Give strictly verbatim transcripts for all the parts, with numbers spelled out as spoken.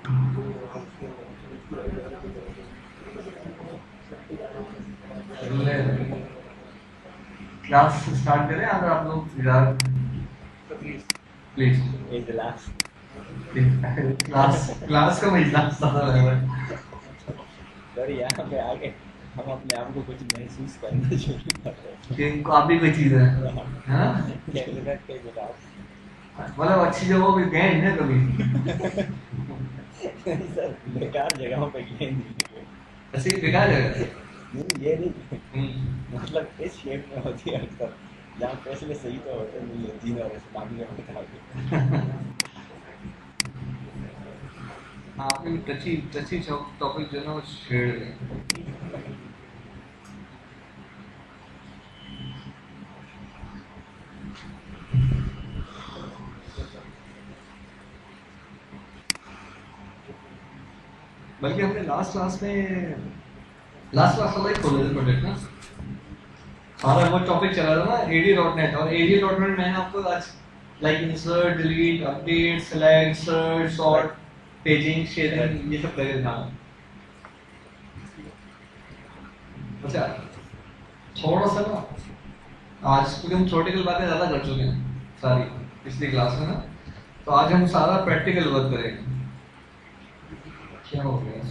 Class start करें अगर आप लोग यार प्लीज इजलास क्लास क्लास का इजलास सर यहाँ पे आके हम अपने आप को कुछ महसूस करना शुरू कर रहे हैं कि आप भी कोई चीज है हाँ कैबिनेट के इजलास मतलब अच्छी जगहों पे गए हैं ना कभी सर बेकार जगहों पे गए नहीं ऐसे ही बेकार जगह नहीं ये नहीं मतलब इस शेप में होती है अक्सर जहाँ फैसले सही तो होते नहीं है तीन और इस मामले में बता आपने टची टची टॉपिक जो है ना वो छेड़ गए बल्कि हमने लास्ट क्लास में लास्ट क्लास वाला ही खोले थे प्रोजेक्ट ना सारा वो टॉपिक चला था ना एडी डॉट नेट और एडी डॉट नेट मैंने आपको आज like insert delete update select search sort paging sharing ये सब करके दिखाना अच्छा थोड़ा सा ना आज क्योंकि हम थ्योरेटिकल बातें ज़्यादा कर चुके हैं सारी पिछली क्लास में ना तो आज हम सारा प्रैक्टिकल वर्क करेंगे क्या हो गया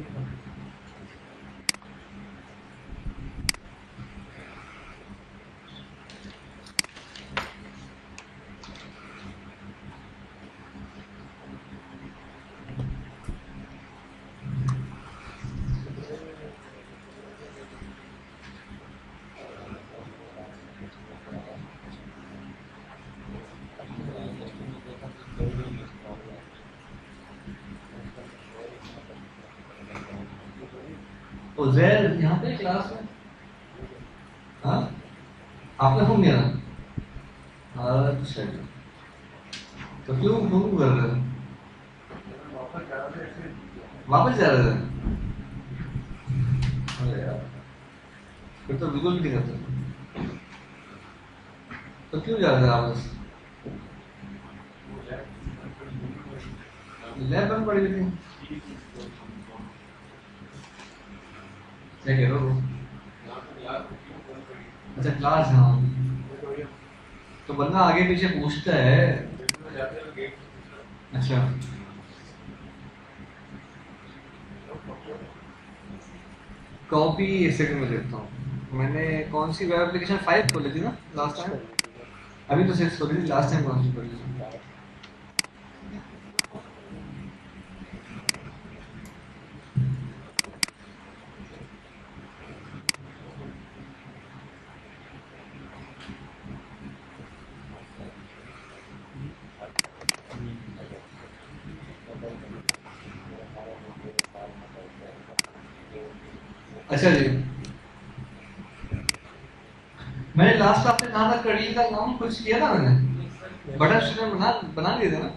उज़ैर यहाँ पे क्लास में हाँ आपने फोन किया ना अच्छा तो क्यों क्यों कर रहे थे वापस जा रहे थे अरे यार फिर तो बिल्कुल भी नहीं करते तो क्यों जा रहे थे वापस लैब बंद पड़ी थी क्या कह रहे हो अच्छा क्लास हाँ तो बंदा आगे पीछे पूछता है अच्छा कॉपी एक सेकंड में देखता हूँ मैंने कौन सी वेब एप्लीकेशन फाइव खोली थी ना लास्ट टाइम अभी तो सिक्स खोली थी लास्ट टाइम कौन सी खोली थी अच्छा जी मैंने लास्ट आपने कहा था कड़ी का नाम कुछ किया था मैंने बटर चिकन बना बना लिए थे ना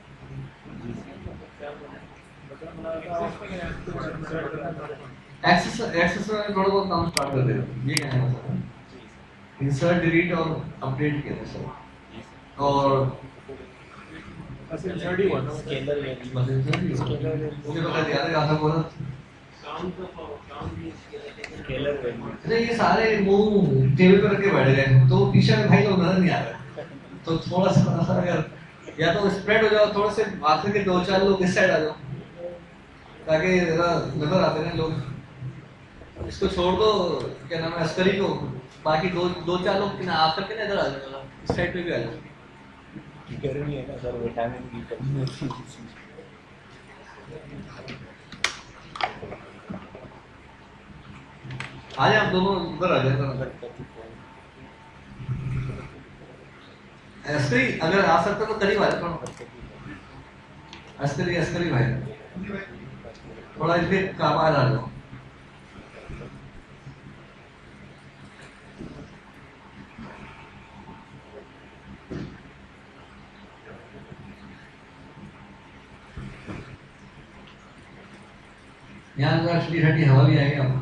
एक्सेस एक्सेस में थोड़ा बहुत काम स्टार्ट कर देगा ये कहना है सर इंसर्ट डिलीट और अपडेट किया था सर और इंसर्ट ही हुआ था स्केलर स्केलर मुझे तो याद है आता बोला अरे ये सारे मुंह टेबल पर रख के बैठ गए तो पीछे में भाई लोग नजर नहीं आ रहे तो थोड़ा सा सा अगर या तो स्प्रेड हो जाओ थोड़े से आखिर के दो चार लोग इस साइड आ जाओ ताकि जरा नजर आते हैं लोग इसको छोड़ दो क्या नाम है अस्करी को बाकी दो दो चार लोग आखिर के नजर आ जाओ इस साइड पे भी आ जाओ गर्मी है ना सर विटामिन की कमी होती आज आप दोनों उधर आ जाए अस्करी अगर आ सकता तो करीब आ जाए अस्करी अस्करी भाई थोड़ा इसके काम आ जाओ यहाँ जरा ठंडी ठंडी हवा भी आएगी आपको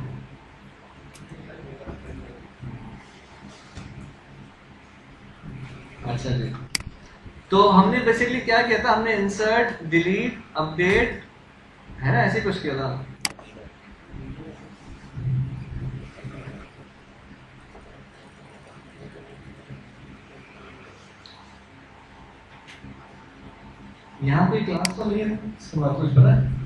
अच्छा जी तो हमने बेसिकली क्या किया था हमने इंसर्ट डिलीट अपडेट है ना, ऐसे कुछ किया था। यहाँ कोई क्लास तो नहीं है इसके बाद, कुछ पता है?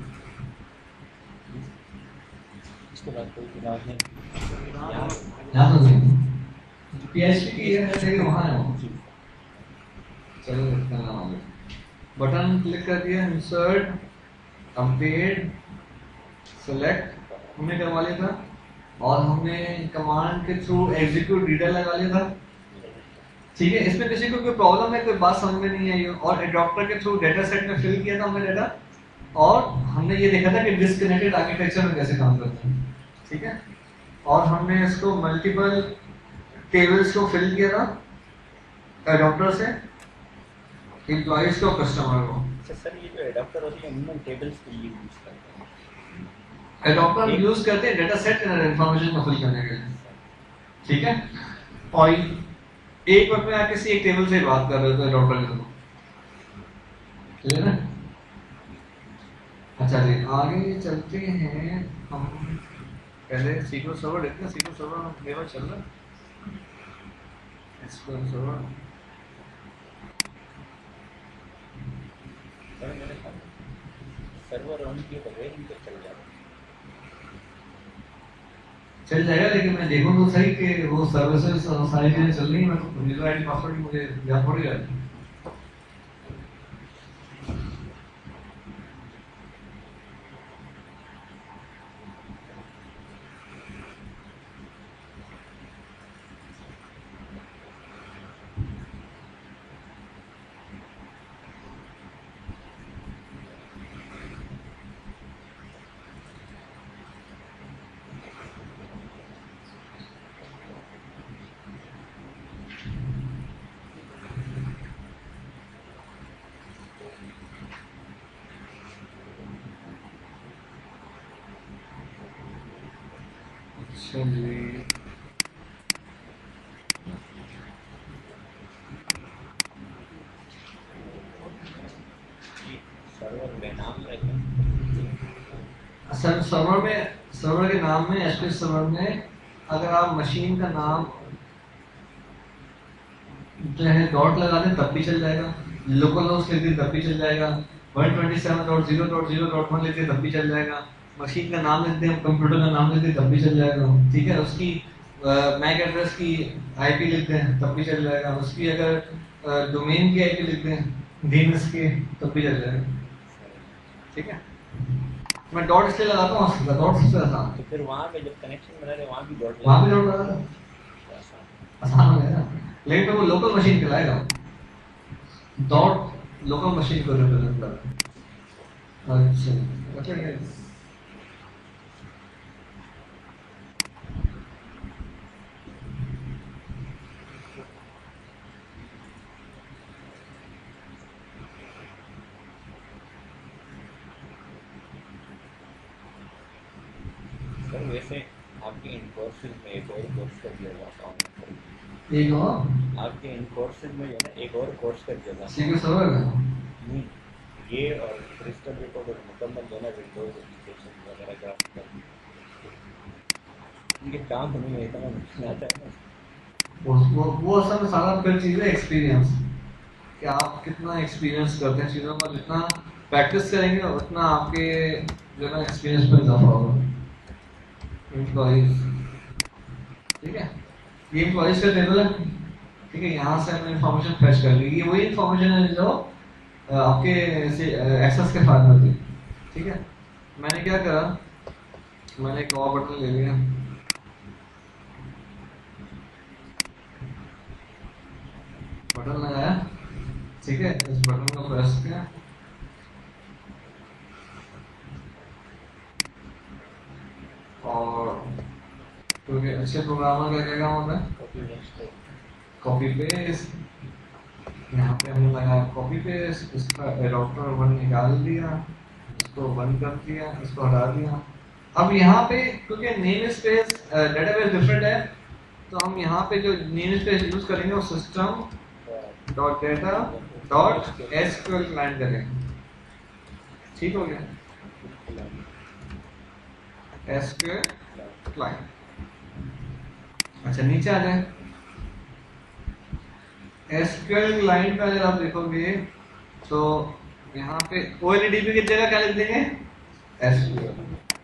इसके बाद कोई क्लास नहीं यार, यहाँ तो नहीं, पीएचडी की है लेकिन वहाँ है वो। चलो इतना नाम है, बटन क्लिक कर दिया, इंसर्ट, अपडेट, सेलेक्ट हमने करवा लिया था, और हमने कमांड के थ्रू एग्जीक्यूट रीडर लगा लिया था। ठीक है, इसमें किसी को कोई प्रॉब्लम है, कोई बात समझ में नहीं आई हो? और एडॉप्टर के थ्रू डेटा सेट में फिल किया था हमने डेटा, और हमने ये देखा था कि डिस्कनेक्टेड आर्किटेक्चर में कैसे काम करता है। ठीक है, और हमने इसको मल्टीपल टेबल्स को फिल किया था एडॉप्टर से, एम्प्लॉइज को, कस्टमर को। अच्छा सर, ये जो एडॉप्टर होती है अमूमन टेबल्स के लिए यूज करते हैं। एडॉप्टर यूज करते हैं डेटा सेट इंफॉर्मेशन को फिल करने के लिए। ठीक है, और एक वक्त में आप किसी एक टेबल से बात कर रहे हो तो एडॉप्टर के थ्रू, क्लियर है? अच्छा जी, आगे चलते हैं हम। पहले सीक्वल सर्वर देखते हैं, सीक्वल सर्वर मेरा चल रहा है, एसक्यूएल सर्वर। सर मैंने कहा सर्वर ऑन किया तो वेरिंग तो चल जाएगा, चल जाएगा, लेकिन मैं देखूं तो सही कि वो सर्विसेज सारी चीजें चल रही हैं। मैं तो यूजर आईडी पासवर्ड मुझे याद थोड़ी रहती है। चलिए, सर्वर में नाम रहेगा। सर सर्वर में, सर्वर के नाम में, एसक्यूएल सर्वर में अगर आप मशीन का नाम जो है डॉट लगा दें तब भी चल जाएगा, लोकल होस्ट लिख दें तब भी चल जाएगा, one twenty seven dot zero dot zero dot one लिख दें तब भी चल जाएगा, मशीन का नाम लिख दें, कंप्यूटर का नाम लिख दें तब भी चल जाएगा। ठीक है, उसकी मैक एड्रेस की आईपी लिख दें तब भी चल जाएगा, उसकी अगर डोमेन की आईपी लिख दें डीएनएस की तब भी चल जाएगा। ठीक है, मैं डॉट इसलिए लगाता हूँ, डॉट सबसे आसान। तो फिर वहाँ पे जब कनेक्शन बना रहे वहाँ भी डॉट वहाँ भी डॉट लगा दो, आसान हो गया ना। लेकिन तो वो लोकल मशीन कहलाएगा, डॉट लोकल मशीन को रिप्रेजेंट करता है। अच्छा, अच्छा ये सर वैसे आपके इन कोर्सेज में एक और कोर्स कर दिया जाता हूँ, एक और आपके इन कोर्सेज में जो है ना एक और कोर्स कर दिया जाता सीक्वल सर्वर का है, ये और क्रिस्टल रिकॉर्डर मुकम्मल जो है विंडोज एप्लीकेशन वगैरह का इनके काम होने में इतना मुश्किल आता है ना। वो वो वो असल में सारा फिर चीज़ है एक्सपीरियंस, कि आप कितना एक्सपीरियंस करते हैं चीज़ों का। जितना प्रैक्टिस करेंगे उतना आपके जो है ना एक्सपीरियंस में इजाफा होगा। एम्प्लॉइज, ठीक है, ये एम्प्लॉइज का टेबल है। ठीक है, यहाँ से हमने इन्फॉर्मेशन फैच कर ली, ये वही इन्फॉर्मेशन है जो आपके एक्सेस के फाइल में थी। ठीक है, मैंने क्या करा, मैंने एक और बटन ले लिया, बटन लगाया। ठीक है, इस बटन को प्रेस किया और क्योंकि अच्छे प्रोग्रामर का क्या काम होता है, कॉपी पेस्ट। यहाँ पे हमने लगाया कॉपी पेस्ट, इसका एडॉप्टर वन निकाल दिया, इसको वन कर दिया, इसको हटा दिया। अब यहाँ पे क्योंकि नेम स्पेस डेटाबेस डिफरेंट है, तो हम यहाँ पे जो नेम स्पेस यूज करेंगे वो system dot data dot SQL client करेंगे। ठीक हो गया। SQL client. अच्छा नीचे आ जाए, एसक्यूएल क्लाइंट का अगर आप देखोगे तो यहाँ पे ओएलडीबी की जगह क्या लिख देंगे, एसक्यूएल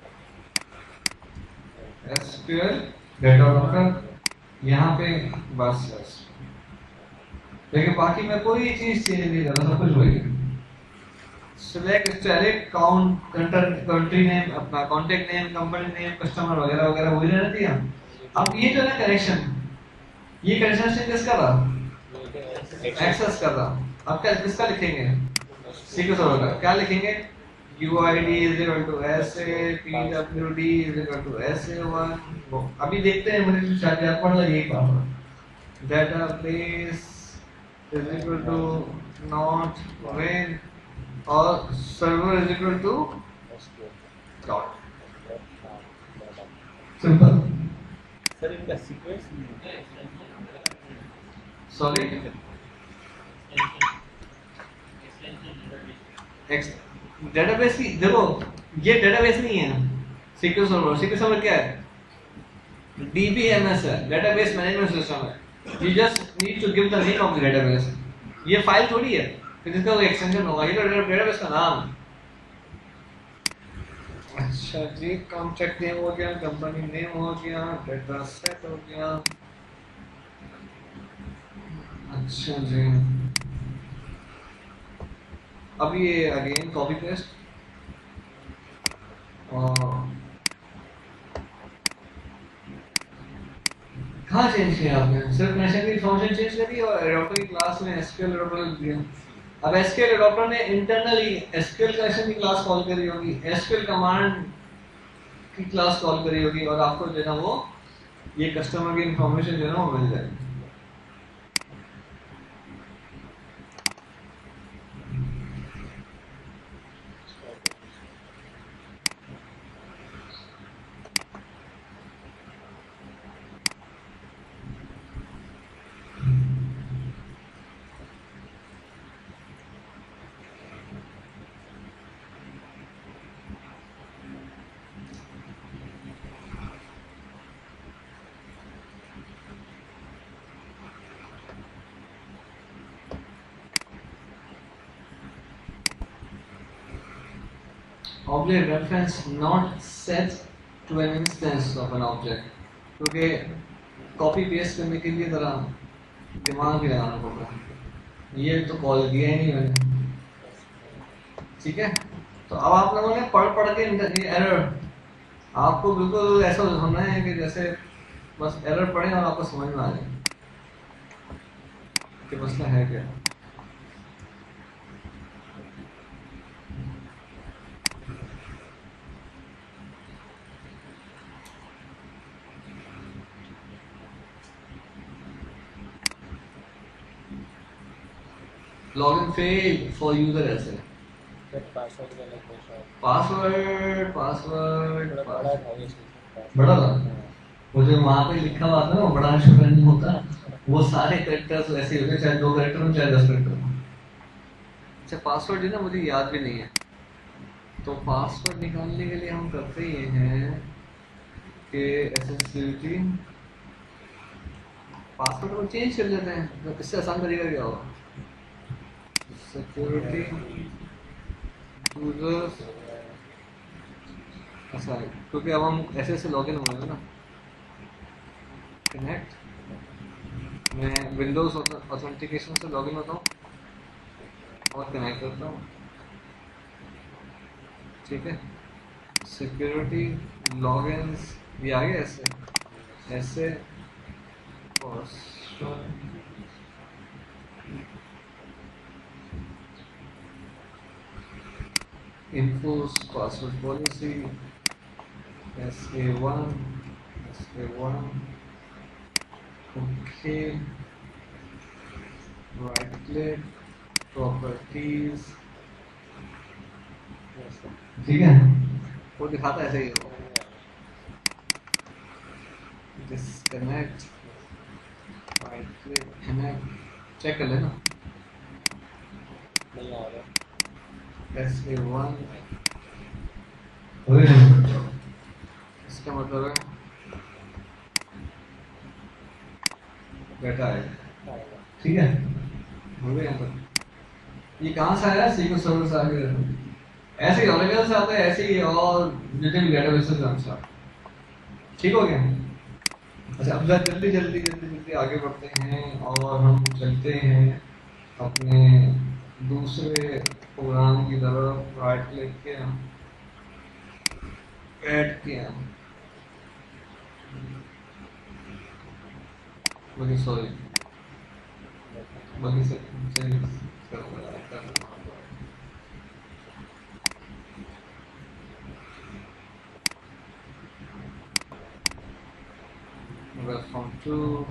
एसक्यूएल डेटा डॉक्टर यहाँ पे बस बस। लेकिन बाकी मैं कोई चीज चेंज नहीं कर रहा, सब कुछ वही है। Select asterisk count country name, अपना contact name, company name, customer वगैरह वगैरह वही रहना दिया। अब ये जो है कनेक्शन, ये कनेक्शन से किसका रहा, एक्सेस कर रहा। अब क्या किसका लिखेंगे, सीक्वेंस सर्वर का। क्या लिखेंगे, UID is equal to SA, PWD is equal to SA one. अभी देखते हैं, मुझे शायद याद पड़ रहा है यही power database is equal to नॉट रेन और server is equal to dot. Simple. Sir इनका सीक्वेंस सॉरी डेटाबेस की देखो, ये डेटाबेस नहीं है सीक्वेंस सर्वर। सीक्वेंस सर्वर क्या है, डीबीएमएस है, डेटाबेस मैनेजमेंट सिस्टम है। You just need to give the name of the database. ये फाइल थोड़ी है फिर इसका कोई एक्सटेंशन होगा, ये तो डेटाबेस का नाम। अच्छा जी, कॉन्ट्रैक्ट नेम हो गया, कंपनी नेम हो गया, डेटा सेट हो गया। अच्छा जी, अब ये अगेन कॉपी पेस्ट और कहाँ चेंज किया आपने, सिर्फ कनेक्शन की फंक्शन चेंज करी और एडॉप्टर की क्लास में एसक्यूएल एडॉप्टर लिख दिया। अब एसक्यूएल एडॉप्टर ने इंटरनली एसक्यूएल कनेक्शन की क्लास कॉल करी होगी, एसक्यूएल कमांड की क्लास कॉल करी होगी और आपको जो है ना वो ये कस्टमर की इंफॉर्मेशन जो है ना वो मिल जाएगी। Object reference not set to an instance of an object, क्योंकि कॉपी पेस्ट करने के लिए जरा दिमाग भी लगाना पड़ता है। ये तो कॉल दिया ही नहीं मैंने, ठीक है। तो अब आप लोगों ने पढ़ पढ़ के एरर, आपको बिल्कुल ऐसा होना है कि जैसे बस एरर पढ़े और आपको समझ में आ जाए कि मसला है क्या। लॉगिन फेल फॉर यूजर ऐसे पासवर्ड का अलग है, पासवर्ड पासवर्ड बड़ा था ये चीज़। बड़ा था, मुझे वहाँ पे लिखा हुआ था ना, बड़ा छोटा नहीं होता, वो सारे कैरेक्टर्स ऐसे होते, चाहे दो कैरेक्टर हो चाहे दस कैरेक्टर हो। अच्छा पासवर्ड जो ना मुझे याद भी नहीं है, तो पासवर्ड निकालने के लिए हम करते ये हैं कि एसएससीटी पासवर्ड को चेंज कर लेते हैं, तो इससे आसान तरीका क्या होगा, सिक्योरिटी यूजर्स। अच्छा क्योंकि अब हम ऐसे ऐसे लॉगिन होंगे ना, कनेक्ट, मैं विंडोज ऑथेंटिकेशन से लॉगिन होता हूँ और कनेक्ट करता हूँ, ठीक है। सिक्योरिटी लॉगिन ये आ गया ऐसे ऐसे और infos password policy S A one S A one okay, right click properties, ठीक है, वो दिखाता है ऐसे ही, disconnect right click connect, check कर लेना नहीं आ रहा। S A one डेटा आएगा, ठीक है, हो गया यहाँ पर। ये कहाँ से आया? सीक्वेंस सर्वर से आ गया, ऐसे ही ओरेकल से आता है, ऐसे ही और जितने भी डेटाबेस से आता है, ठीक हो गया। अच्छा अब जल्दी जल्दी जल्दी जल्दी आगे बढ़ते हैं और हम चलते हैं अपने दूसरे प्रोग्राम की तरफ। राइट क्लिक किया, ऐड किया, बाकी सॉरी बाकी से from two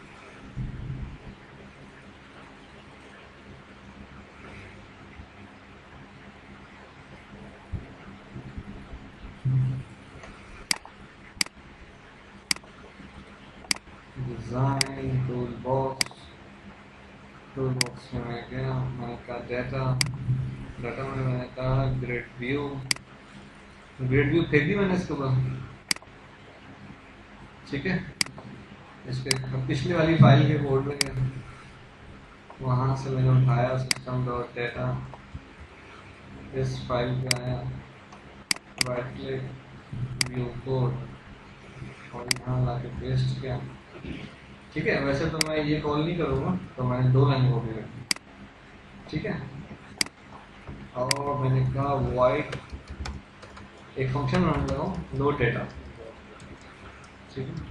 design toolbox toolbox में मैं गया, मैंने कहा डेटा डाटा में मैंने कहा ग्रेड व्यू ग्रेड व्यू फेंक दी मैंने इसके ऊपर, ठीक है। इसके पिछली वाली फाइल के कोड में गया, वहाँ से मैंने उठाया सिस्टम डॉट डेटा, इस फाइल पे आया, राइट क्लिक व्यू कोड और यहाँ ला के पेस्ट किया, ठीक है। वैसे तो मैं ये कॉल नहीं करूँगा, तो मैंने दो लाइन कॉपी रखी, ठीक है। और मैंने कहा वाइड एक फंक्शन बनाने लगा हूँ लोड डेटा, ठीक है।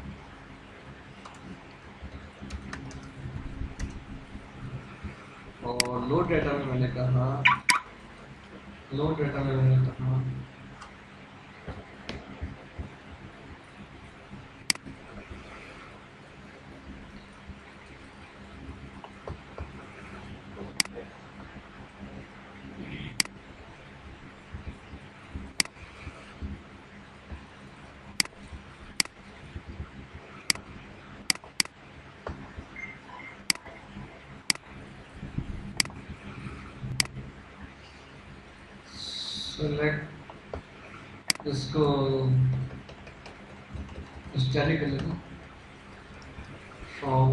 और लोड डेटा में मैंने कहा लोड डेटा में मैंने कहा सेलेक्ट इसको स्टैटिक कर लेते हैं फ्रॉम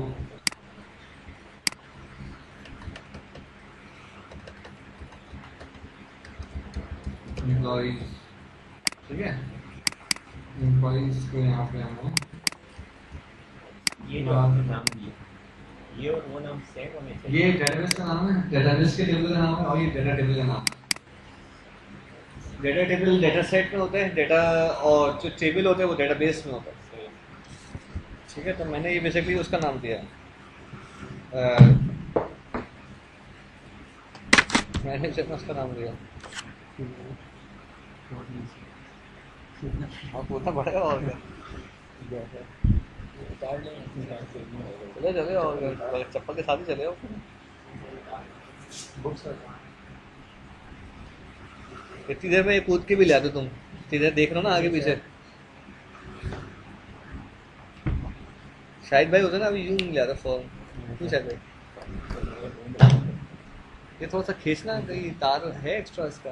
एम्प्लॉइज, ठीक है। एम्प्लॉइज को यहाँ पे हमें ये जो आपने नाम दिया, ये और वो नाम सेम होने चाहिए। ये डेटाबेस का नाम है, डेटाबेस के टेबल का नाम है, और ये डेटा टेबल का नाम है। डेटा टेबल डेटा सेट में होता है डेटा, और जो टेबल होता है वो डेटाबेस में होता है, ठीक है। तो मैंने ये बेसिकली उसका नाम दिया है, मैंने सिर्फ उसका नाम दिया, आप बोलना पड़ेगा और क्या, चले चले और चप्पल के साथ ही चले हो। इतनी देर में ये कूद के भी लाते तुम, इतनी देर देख रहे हो ना आगे पीछे। शाहिद भाई होता ना, अभी यूं नहीं लाता फॉर्म, क्यों शाहिद भाई? ये थोड़ा सा खींचना, कहीं तार है एक्स्ट्रा इसका,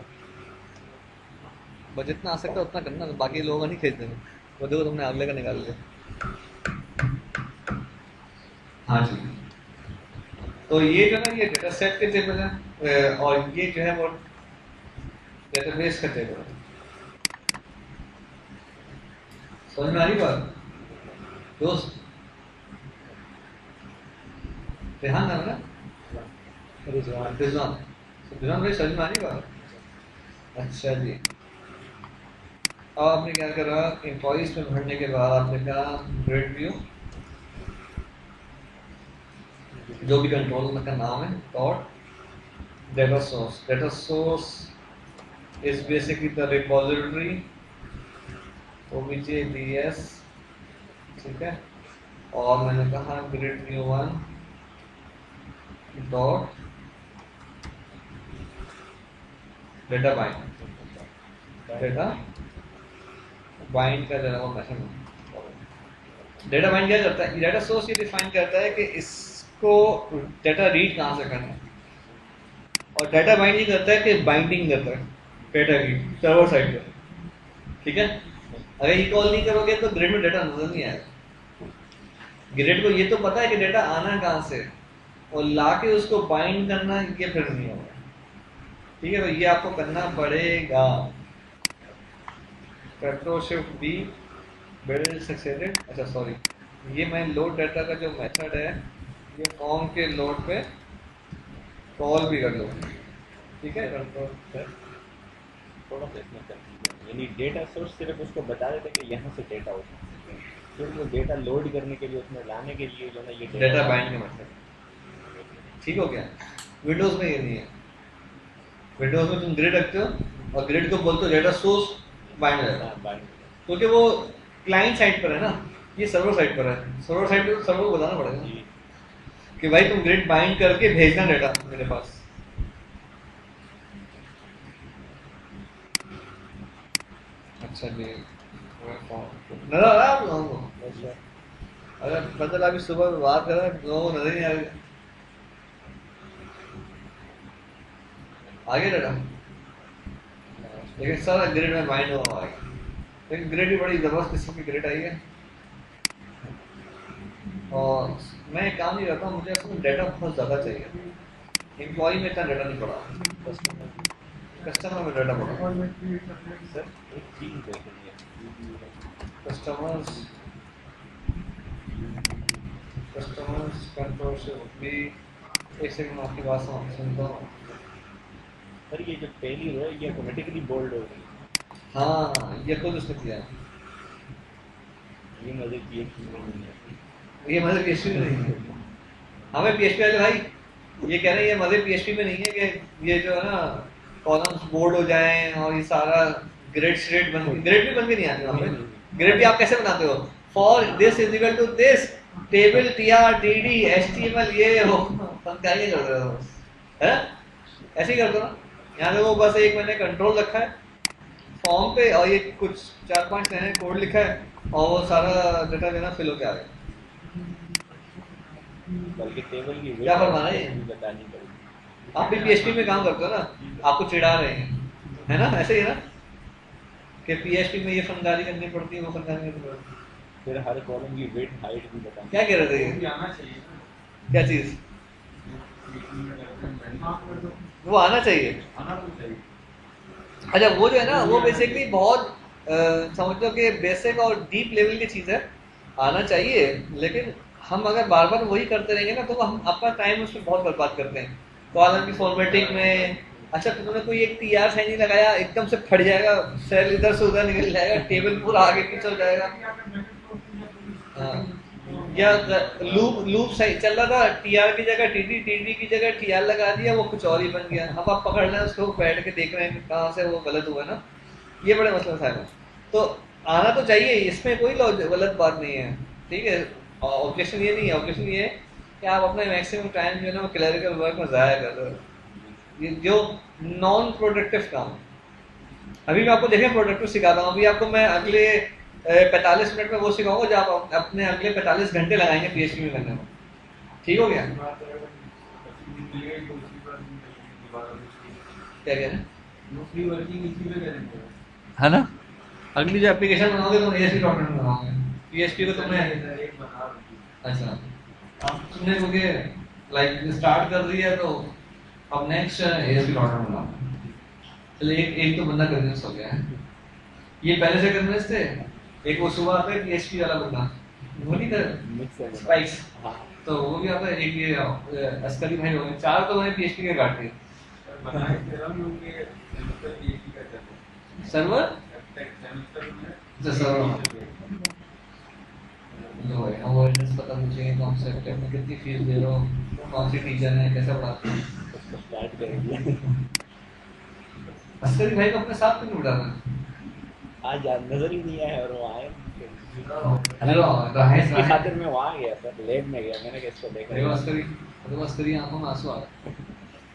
बस जितना आ सकता है उतना करना, बाकी लोगों नहीं खींच देंगे। वो देखो तुमने अगले का निकाल लिया। हाँ जी, तो ये जो ना ये डेटा सेट के टेबल है, और ये जो है वो डेटाबेस का टेबल है। समझ में आ रही बात दोस्त? ध्यान देना ना, रिजवान रिजवान रिजवान भाई, समझ में आ रही बात? अच्छा जी, अब आपने क्या करा, एम्प्लॉइज में भरने के बाद आपने कहा ग्रेड व्यू, जो भी कंट्रोल का नाम है, dot data source. Data source is basically the repository obj.ds, ठीक है। और मैंने कहा grid view one dot data bind, data bind का जरा मैसेज। डेटा बाइंड क्या करता है? डेटा सोर्स ये डिफाइन करता है कि इसको डेटा रीड कहाँ से करना है, और डेटा बाइंड ये करता है कि बाइंडिंग करता है डेटा की सर्वर साइड पे, ठीक है। अगर ये कॉल नहीं करोगे तो ग्रिड में डेटा नजर नहीं आएगा, ग्रिड को ये तो पता है कि डेटा आना कहाँ से, और लाके उसको बाइंड करना ये फिर नहीं होगा। ठीक है, तो ये आपको करना पड़ेगा। Control shift B, build succeeded. अच्छा सॉरी, ये मैं लोड डाटा का जो मेथड है ये फॉर्म के लोड पे कॉल भी कर लो। ठीक है, कंट्रोल थोड़ा सा इसमें कंफ्यूजन, यानी डेटा सोर्स सिर्फ उसको बता देते कि यहाँ से डेटा हो सकता है, फिर वो डेटा लोड करने के लिए उसमें लाने के लिए जो ना ये डेटा बाइंड का मतलब। ठीक हो गया। विंडोज में ये नहीं है। विंडोज में तुम ग्रिड रखते हो और ग्रिड को बोलते हो डेटा सोर्स बाइंड हो जाता है, बाइंड, क्योंकि वो क्लाइंट साइड पर है ना, ये सर्वर साइड पर है। सर्वर साइड पर सर्वर को बताना पड़ेगा कि भाई तुम ग्रिड बाइंड करके भेजना डेटा मेरे पास। अच्छा जी, नजर आ रहा है आप लोगों को? अगर मतलब अभी सुबह में बात कर रहे हैं लोगों को नजर ही नहीं आ रही। आगे डेटा लेकिन सारा ग्रिड में बाइंड हुआ है, लेकिन ग्रिड भी बड़ी जबरदस्त किस्म की ग्रिड आई है। और मैं एक काम नहीं करता हूँ, मुझे असल डेटा बहुत ज़्यादा चाहिए। एम्प्लॉय में इतना डेटा नहीं पड़ा, कस्टमर में डेटा पड़ा। सर एक चीज़ देखिए, कस्टमर्स कस्टमर्स कंट्रोल से भी एक सेकंड आपकी बात सुनता हूँ। सर ये जो पहली रो है ये ऑटोमेटिकली बोल्ड हो गई। हाँ, ये खुद उसने किया है। ये मजे की एक चीज़ नहीं है, ये मजे पीएचपी में नहीं है। हमें पीएचपी वाले भाई ये कह रहे हैं ये मजे पीएचपी में नहीं है कि ये जो है ना कॉलम्स बोर्ड हो जाएं और ये सारा ग्रिड श्रेड बन ग्रिड भी बन के नहीं आते वहाँ पे। ग्रिड भी आप कैसे बनाते हो? For this is equal to this table TR DD HTML ये हो पंखाइए कर रहे हो है, ऐसे ही कर दो ना। यहाँ पे वो बस एक मैंने कंट्रोल रखा है फॉर्म पे और ये कुछ चार पांच लाइन कोड लिखा है और वो सारा डेटा देना फिल होके आ गया। बल्कि टेबल की क्या फरमाना है ये? बतानी पड़ेगी। आप भी पीएचपी में काम करते हो ना, आपको चिढ़ा रहे हैं है ना, ऐसे ही है ना कि पीएचपी में ये फनकारी करनी पड़ती है वो फनकारी करनी पड़ती है। फिर हर कॉलम की वेट हाइट भी बतानी। क्या कह रहे थे ये? आना चाहिए, क्या चीज? वो आना चाहिए। आना तो चाहिए। अच्छा वो जो है ना वो बेसिकली बहुत अ, समझ लो कि बेसिक और डीप लेवल की चीज़ है, आना चाहिए। लेकिन हम अगर बार बार वही करते रहेंगे ना तो हम अपना टाइम उसमें बहुत बर्बाद करते हैं। कॉलम की फॉर्मेटिंग में अच्छा तुमने कोई एक टी आर साइन नहीं लगाया एकदम से फट जाएगा, सेल इधर से उधर निकल जाएगा, टेबल पूरा आगे पीछे हो जाएगा। हाँ। या लूप लूप सही चल रहा था, टीआर की जगह टीडी, टीडी की जगह टीआर लगा दिया, वो कुछ और ही बन गया। अब आप पकड़ लें उसको बैठ के देख रहे हैं कहाँ से वो गलत हुआ ना, ये बड़े मसला था। तो आना तो चाहिए, इसमें कोई गलत बात नहीं है। ठीक है, ऑब्जेक्शन ये नहीं है, ऑब्जेक्शन ये है कि आप अपना मैक्सिमम टाइम जो है ना वो क्लरिकल वर्क में ज़ाया कर रहे हो, ये जो नॉन प्रोडक्टिव काम। अभी मैं आपको देखें प्रोडक्टिव सिखाता हूँ। अभी आपको मैं अगले पैंतालीस मिनट में वो सिखाऊंगा जो आप अपने अगले पैंतालीस घंटे लगाएंगे पीएचपी में करने में। ठीक हो गया? क्या कह रहे हैं? है ना, अगली जो एप्लीकेशन बनाओगे तुम एएसपी डॉट नेट बनाओगे, पीएचपी को तुमने अच्छा अब तुमने क्योंकि लाइक स्टार्ट कर दिया तो अब नेक्स्ट एएसपी डॉट नेट बनाओगे। चलिए एक एक तो बंदा कन्विंस हो गया है, ये पहले से कन्विंस थे। एक वो सुबह आता है पीएचपी वाला बंदा, वो नहीं कर स्पाइक्स, तो वो भी आता है। एक ये अस्करी भाई हो गए, चार तो मैंने पीएचपी के काट दिए। सर्वर अवेयरनेस पता पूछेंगे कौन से सब्जेक्ट में कितनी फीस दे रहे हो, कौन सी टीचर है, कैसे पढ़ाते हैं। स्टार्ट करेंगे। अस्करी भाई को अपने साथ क्यों उठाना? आज यार नजर ही नहीं आया और वो आए हेलो राहे इसकी खातिर मैं वहाँ गया सर, लैब में गया, मैंने किसको देखा देखो अस्करी, देखो अस्करी आंखों में आंसू आ रहा है।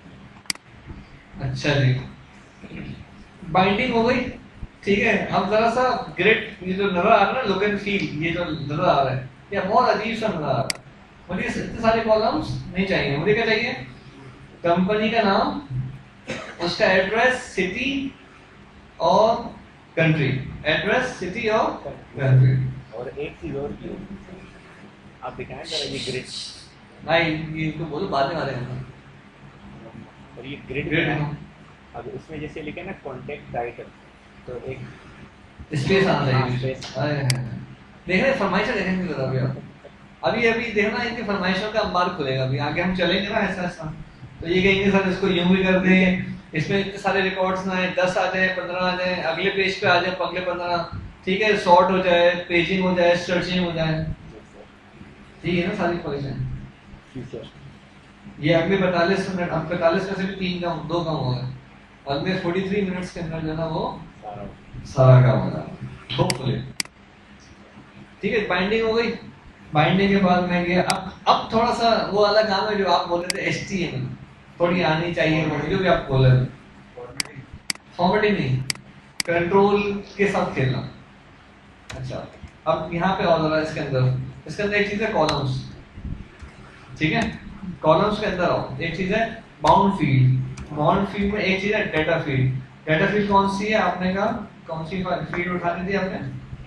अच्छा जी, बाइंडिंग हो गई। ठीक है, अब जरा सा ग्रिड ये जो नजर आ रहा है ना, लुक एंड फील, ये जो नजर आ रहा है ये बहुत अजीब सा नजर आ रहा है। मुझे इतने सारे कॉलम्स नहीं चाहिए, मुझे क्या चाहिए? कंपनी का नाम, उसका एड्रेस, सिटी और कंट्री, एड्रेस सिटी और कंट्री। और एक चीज और की आप दिखाएं जरा ये ग्रिड, नहीं ये इनको बोलो बाद में आ रहे हैं। और ये ग्रिड ग्रिड है। है। अब इसमें जैसे लिखे ना कॉन्टेक्ट टाइटल, तो एक स्पेस आना हाँ, चाहिए। space। अरे देखने फरमाइशें देखेंगे जरा अभी आप। अभी अभी देखना इनकी फरमाइशों का अंबार खुलेगा। अभी आगे हम चलेंगे ना ऐसा ऐसा, तो ये कहेंगे सर इसको यूं भी कर दें, इसमें इतने सारे रिकॉर्ड्स ना आए, दस आ जाए, पंद्रह आ जाए, अगले पेज पे आ जाए अगले पंद्रह, ठीक है, सॉर्ट हो जाए, पेजिंग हो जाए, सर्चिंग हो जाए, ठीक है ना सारी ख्वाहिशें। फीचर ये अगले पैंतालीस मिनट, अब पैंतालीस में से भी तीन काम दो काम हो गए, अगले फोर्टी थ्री मिनट्स के अंदर जो है वो सारा सारा काम हो जाए होपफुली। ठीक है, बाइंडिंग हो गई। बाइंडिंग के बाद में गया, अब अब थोड़ा सा वो वाला काम है जो आप बोल रहे थे एच टी एम एल थोड़ी आनी चाहिए, जो भी आप बोल रहे थे। फॉर्मेटिंग नहीं, कंट्रोल के साथ खेलना। अच्छा, अब यहाँ पे और है इसके अंदर, इसके अंदर एक चीज है कॉलम्स, ठीक है, कॉलम्स के अंदर आओ। एक चीज है बाउंड फील्ड, बाउंड फील्ड में एक चीज है डाटा फील्ड। डाटा फील्ड कौन सी है आपने कहा, कौन सी फील्ड उठानी थी आपने?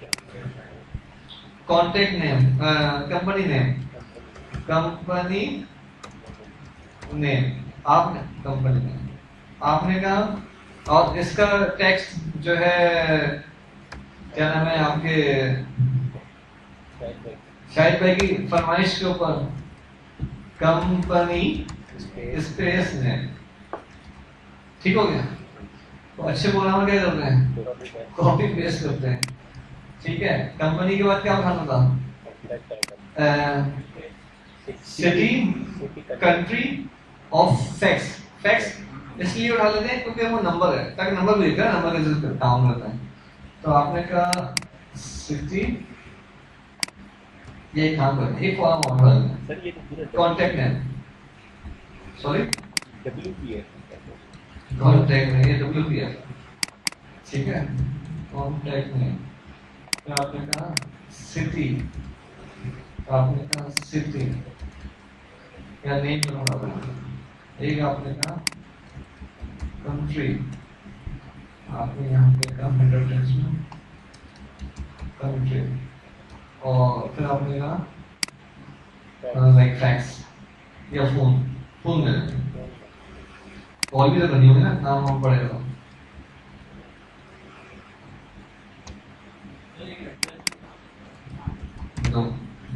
Contact name, company name, company name, आपने कंपनी नेम आपने कहा, और इसका टेक्स्ट जो है क्या नाम है आपके शाहिद भाई की फरमाइश के ऊपर, कंपनी स्पेस नेम, ठीक हो गया। तो अच्छे प्रोग्रामर क्या करते हैं, कॉपी पेस्ट करते हैं, ठीक है। कंपनी के बाद क्या उठाना था, city, country of fax. Fax इसलिए उठा लेते हैं क्योंकि वो नंबर है, ताकि नंबर भी दिखा, नंबर के काउंट करता है। तो आपने कहा सिटी, ये काम करते हैं, एक फॉर्म और उठा लेते सर ये तो पूरा हैं, contact name, sorry WPF contact name, ये डब्ल्यू पी एफ, ठीक है। कॉन्टेक्ट नेम, तो आपने कहा सिटी, तो आपने कहा सिटी या नेम बनाना पड़ेगा। एक आपने कहा कंट्री, आपने यहाँ पे कहा हेडर टेक्स्ट में कंट्री, और फिर आपने कहा लाइक फैक्स या फोन, फोन में कॉल भी तो करनी होगी ना, नाम हम पड़ेगा। दो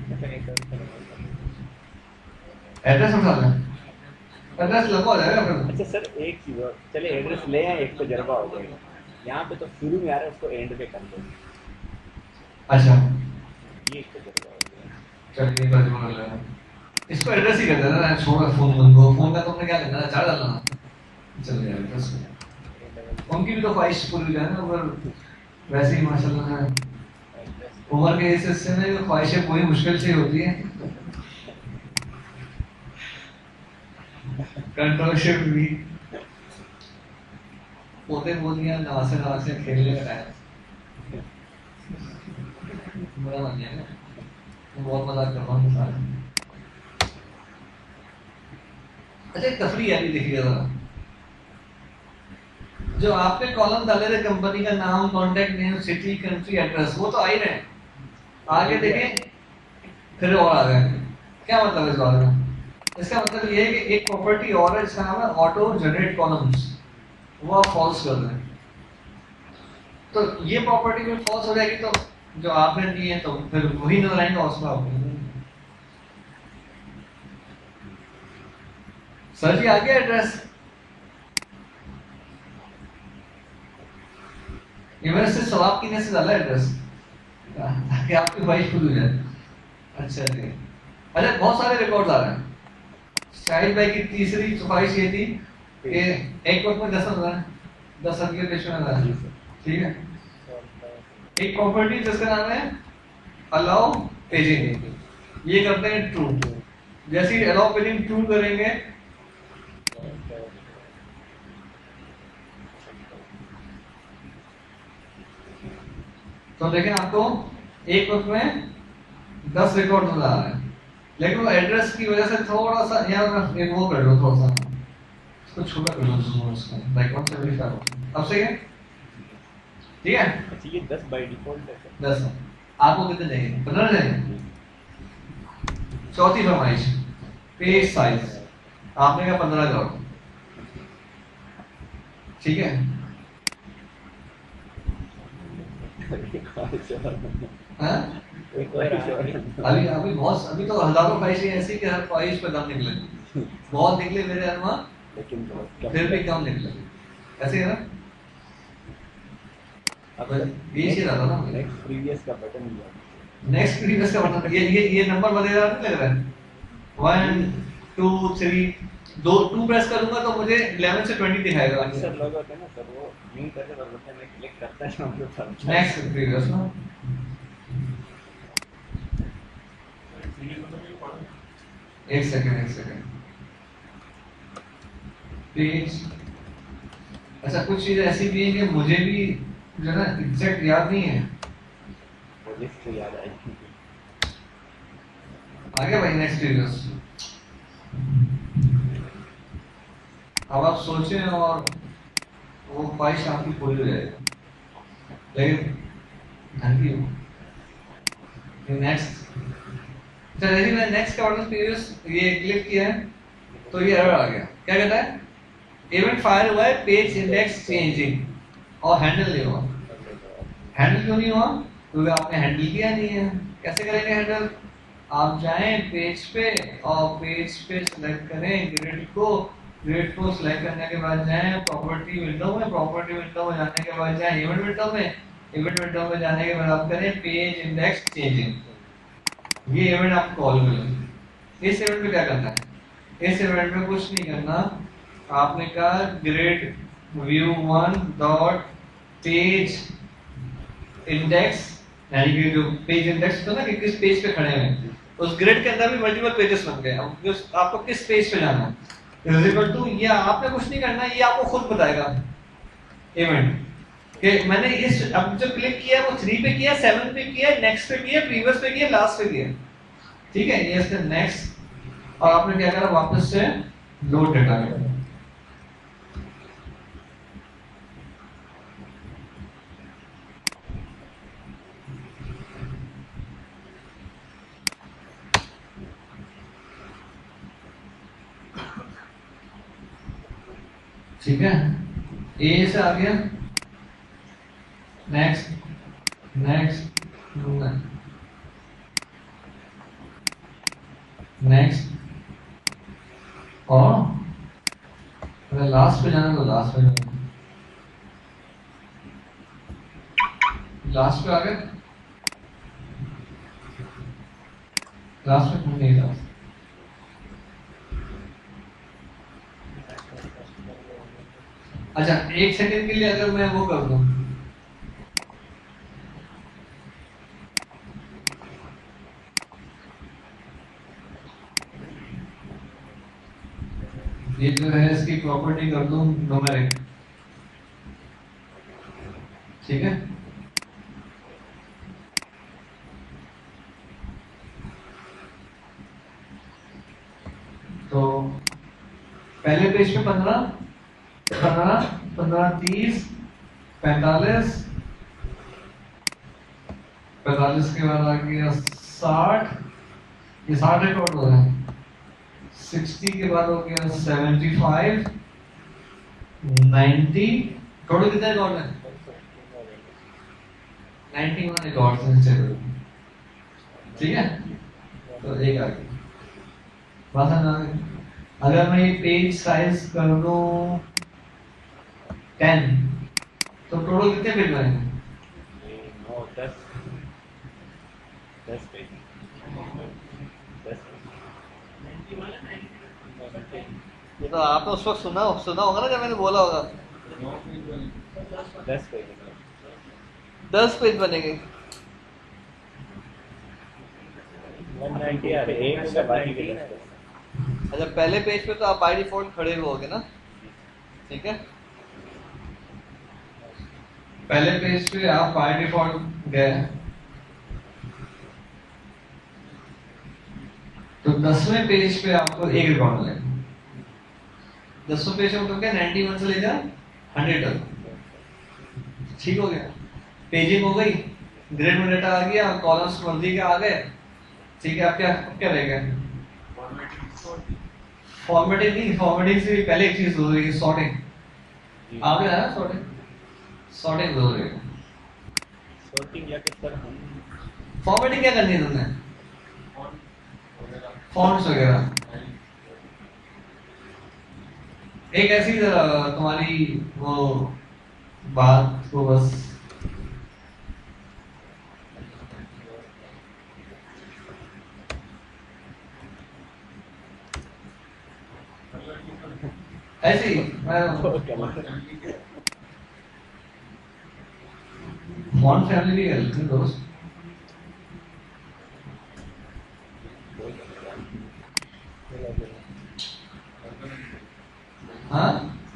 एड्रेस उठा लें, एड्रेस लंबा हो जाएगा फिर। अच्छा सर एक चीज और, चले एड्रेस ले आए, एक तजर्बा हो जाएगा। यहाँ पे तो शुरू में आ रहा है, उसको एंड पे कर दो। अच्छा ये एक तजर्बा हो गया। चलिए तर्जुमा कर लेना, इसको एड्रेस ही कर देना ना, छोड़ फोन बंद को, फोन का तुमने क्या करना है, चार डालना, चल गया एड्रेस। उनकी भी तो ख्वाहिश पूरी हो जाए ना, मगर वैसे ही माशाल्लाह है उम्र के इस हिस्से में ख्वाहिशें पूरी मुश्किल से होती है। कंट्रोल शिफ्ट भी पोते पोतियां नवासे नवासे खेलने का टाइम बड़ा बन गया, बहुत मजाक कर रहा हूँ साथ। अच्छा एक तफरी है, देखिए जरा, जो आपने कॉलम डाले थे कंपनी का नाम, contact name, city, country, address, वो तो आ ही रहे, आगे देखें फिर और आ गए। क्या मतलब इस बारे में? इसका मतलब ये है कि एक प्रॉपर्टी और है जिसका नाम है ऑटो जनरेट कॉलम्स, वो आप फॉल्स कर दें, तो ये प्रॉपर्टी में फॉल्स हो जाएगी, तो जो आपने दी है तो फिर वही नजर आएंगे उसमें आपको। सर जी आ गया एड्रेस, ये मैंने सिर्फ सवाब की से डाला एड्रेस ताकि आपकी ख्वाहिश खुद हो जाए। अच्छा जी, अच्छा बहुत सारे रिकॉर्ड आ रहे हैं। शाहिद भाई की तीसरी ख्वाहिश ये थी कि एक वक्त में दस हजार दस एप्लीकेशन आ रहा है, ठीक है। एक प्रॉपर्टी जिसका नाम है अलाउ पेजिंग, ये करते हैं ट्रू। जैसे ही अलाउ पेजिंग ट्रू करेंगे तो देखें आपको एक वक्त में दस रिकॉर्ड नजर आ रहे हैं, लेकिन वो एड्रेस की वजह से थोड़ा सा यहाँ एक वो कर लो, थोड़ा सा इसको छोटा कर लो, लाइक वन सेवेंटी फाइव। अब सही है, ठीक है। अच्छा ये दस बाय डिफॉल्ट है सर? दस आपको कितने चाहिए, पंद्रह चाहिए? चौथी फरमाइश, पेज साइज आपने कहा पंद्रह करोड़, ठीक है। हाँ? अभी अभी बहुत अभी तो हजारों ख्वाहिशें ऐसी कि हर ख्वाहिश पे दम निकले, बहुत निकले मेरे अरमान लेकिन फिर भी कम निकले, ऐसे है ना। अब ये चीज आता ना, नेक्स्ट प्रीवियस का बटन दिया, नेक्स्ट प्रीवियस का बटन, ये ये ये नंबर वगैरह नहीं लग रहा है, वन टू थ्री, दो टू प्रेस करूंगा तो मुझे इलेवन से ट्वेंटी दिखाएगा। सर लोग होते हैं ना सर, वो नहीं करते और बोलते हैं मैं क्लिक करता है हम लोग नेक्स्ट प्रीवियस ना, एक सेकंड एक सेकंड पेज। अच्छा कुछ चीज ऐसी भी है कि मुझे भी जो है ना एग्जैक्ट याद नहीं है, वो लिस्ट से याद आएगी। आगे भाई नेक्स्ट प्रीवियस। अब आप सोचें और वो ख्वाहिश आपकी पूरी हो जाएगी, लेकिन ढंग की हो। नेक्स्ट, चलिए मैं नेक्स्ट का बटन प्रीवियस ये क्लिक किया है तो ये एरर आ गया, क्या कहता है, इवेंट फायर हुआ है, पेज इंडेक्स चेंजिंग, और हैंडल नहीं हुआ। हैंडल क्यों नहीं हुआ, क्योंकि आपने हैंडल किया नहीं है। कैसे करेंगे हैंडल, आप जाएं पेज पे और पेज पे सिलेक्ट करें ग्रिड को, ग्रिड को सिलेक्ट करने के बाद जाएं प्रॉपर्टी विंडो में, प्रॉपर्टी विंडो में जाने के बाद जाएं इवेंट विंडो में, इवेंट विंडो में जाने के बाद आप करें पेज इंडेक्स चेंजिंग, ये इवेंट आपको कॉल मिलेगा। इस इवेंट में क्या करना है, इस इवेंट में कुछ नहीं करना, आपने कहा grid view one dot page index, यानी कि जो पेज इंडेक्स था ना कि किस पेज पे खड़े हैं, उस ग्रिड के अंदर भी मल्टीपल पेजेस बन गए। अब आपको किस पेज पे जाना है, इक्वल टू, ये आपने कुछ नहीं करना, ये आपको खुद बताएगा इवेंट कि मैंने इस अब जो क्लिक किया वो थ्री पे किया, सेवन पे किया, नेक्स्ट पे किया, प्रीवियस पे किया, लास्ट पे किया, ठीक है। ये इसका नेक्स्ट, और आपने क्या करा, वापस से लोड डेटा किया। ठीक है, ए से आ गया, नेक्स्ट नेक्स्ट नेक्स्ट, और अगर लास्ट पे जाना तो लास्ट पे जाना, लास्ट पे आ गए, लास्ट पे नहीं लास्ट। अच्छा एक सेकंड के लिए अगर मैं वो कर दूं, ये जो है इसकी प्रॉपर्टी कर दूं न्यूमेरिक, ठीक है। तो पहले पेज पे पंद्रह पंद्रह पंद्रह तीस पैंतालीस, पैंतालीस के बाद आ गया साठ, ये साठ रिकॉर्ड हो रहा है, सिक्सटी के बाद हो गया सेवेंटी फाइव, नाइन्टी, टोटल कितने रिकॉर्ड है, नाइन्टी वन रिकॉर्ड है, ठीक है। तो एक आ गया, बात है ना। अगर मैं ये पेज साइज कर दूं टेन तो टोटल कितने पेज बनेंगे, नौ दस दस पेज, दस ये तो आपने उस वक्त सुना सुना होगा ना जब मैंने बोला होगा, दस पेज दस पेज बनेंगे। वन नाइन्टी आ रहे एक का बाकी के दस। अच्छा पहले पेज पे तो आप बाय डिफॉल्ट खड़े होगे ना, ठीक है। पहले पेज पे आप बाय डिफॉल्ट गए, तो दसवें पेज पे आपको एक रिकॉर्ड मिलेगा। दसवें पेज में तो क्या नाइन्टी वन से लेकर हंड्रेड तक, ठीक हो गया। पेजिंग हो गई, ग्रेड में डेटा आ गया, कॉलम्स मर्जी के आ गए, ठीक है। अब क्या अब क्या रह गया, फॉर्मेटिंग नहीं, फॉर्मेटिंग से पहले एक चीज जरूरी है, सॉर्टिंग। आपने आया सॉर्टिंग, सॉर्टिंग जरूरी है। सॉर्टिंग या किस तरह हम फॉर्मेटिंग क्या करनी है तुमने? फॉन्ट्स वगैरह। एक ऐसी तुम्हारी वो बात को बस ऐसी फॉन्ट फैमिली भी है लेकिन दोस्त हाँ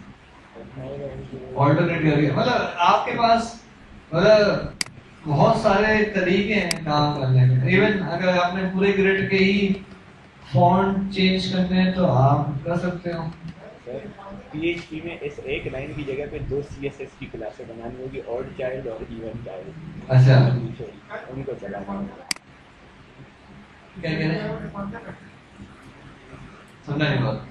ऑल्टरनेट करिए। मतलब आपके पास मतलब बहुत सारे तरीके हैं काम करने के। इवन अगर आपने पूरे ग्रिड के ही फॉन्ट चेंज करने हैं तो आप कर सकते हो। पीएचपी में इस एक लाइन की जगह पे दो सीएसएस की क्लासें बनानी होगी, ऑड चाइल्ड और इवन चाइल्ड। अच्छा उनको चलाना होगा। क्या कह रहे हैं? समझा नहीं बात।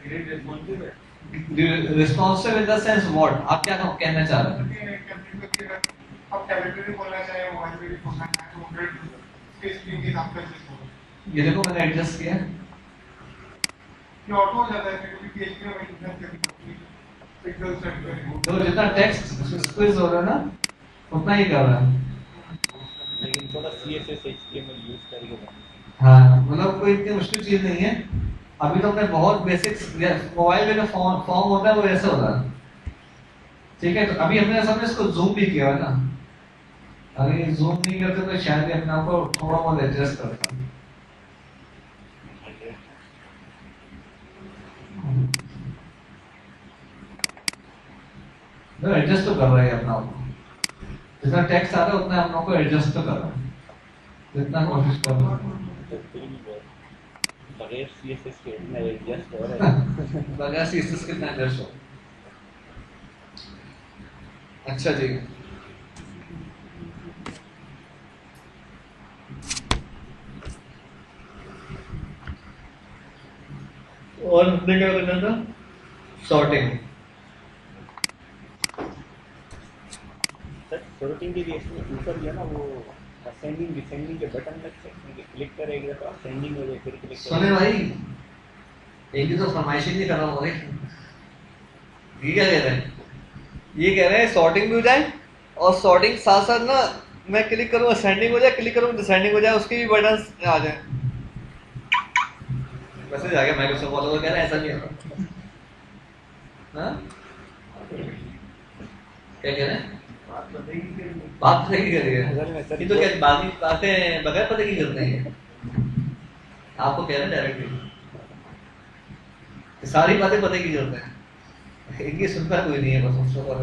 Responsive in the sense what? आप क्या कहना चाह रहे हैं? अब टेरिटरी बोलना चाहे मोबाइल पे भी बोलना है तो ग्रिड स्पेस के हिसाब से एडजस्ट होगा। ये देखो मैंने एडजस्ट किया, ये ऑटो हो जाता है क्योंकि पीएचपी में इंटरनेट करनी सिग्नल सेट करनी। तो जितना टेक्स्ट स्क्विज हो रहा है ना उतना ही कर रहा है, लेकिन थोड़ा सीएसएस एचटीएमएल यूज करके। हाँ मतलब कोई इतनी मुश्किल चीज नहीं है। अभी तो हमने बहुत बेसिक्स, मोबाइल में जो फॉर्म फॉर्म होता है वो ऐसा होता है, ठीक है। तो अभी हमने सबने इसको जूम भी किया है ना, अगर जूम नहीं करते तो शायद अपने आप को थोड़ा बहुत एडजस्ट करता। तो एडजस्ट तो कर रहा है अपना आप को, जितना टेक्स्ट आ रहा है उतना अपना को एडजस्ट तो कर रहा है, जितना कोशिश कर रहा है। बगैर सीएसएस के इतना एडजस्ट हो रहा है। बगैर सीएसएस के इतना एडजस्ट हो। अच्छा जी, और हमने क्या करना था? सॉर्टिंग। सर सॉर्टिंग के लिए इसमें ऊपर जो है ना वो असेंडिंग डिसेंडिंग के बटन लग सकते हैं, क्लिक करेंगे तो असेंडिंग हो जाए फिर क्लिक सुने भाई, एक ही तो फरमाइश नहीं खत्म हो रही। ये क्या कह रहे हैं? ये कह रहे हैं सॉर्टिंग भी हो जाए और सॉर्टिंग साथ साथ ना मैं क्लिक करूँ असेंडिंग हो जाए, क्लिक करूँ डिसेंडिंग हो जाए, उसके भी बटन आ जाए। मैसेज आ गया माइक्रोसॉफ्ट वालों को, कह रहे हैं ऐसा नहीं है। हाँ क्या कह रहे हैं? बात पता की करिए, ये तो क्या बाकी बातें बगैर पता की करते हैं। आपको कह रहे हैं डायरेक्टली सारी बातें पता की करते हैं, इनकी सुनता कोई नहीं है, बस उसको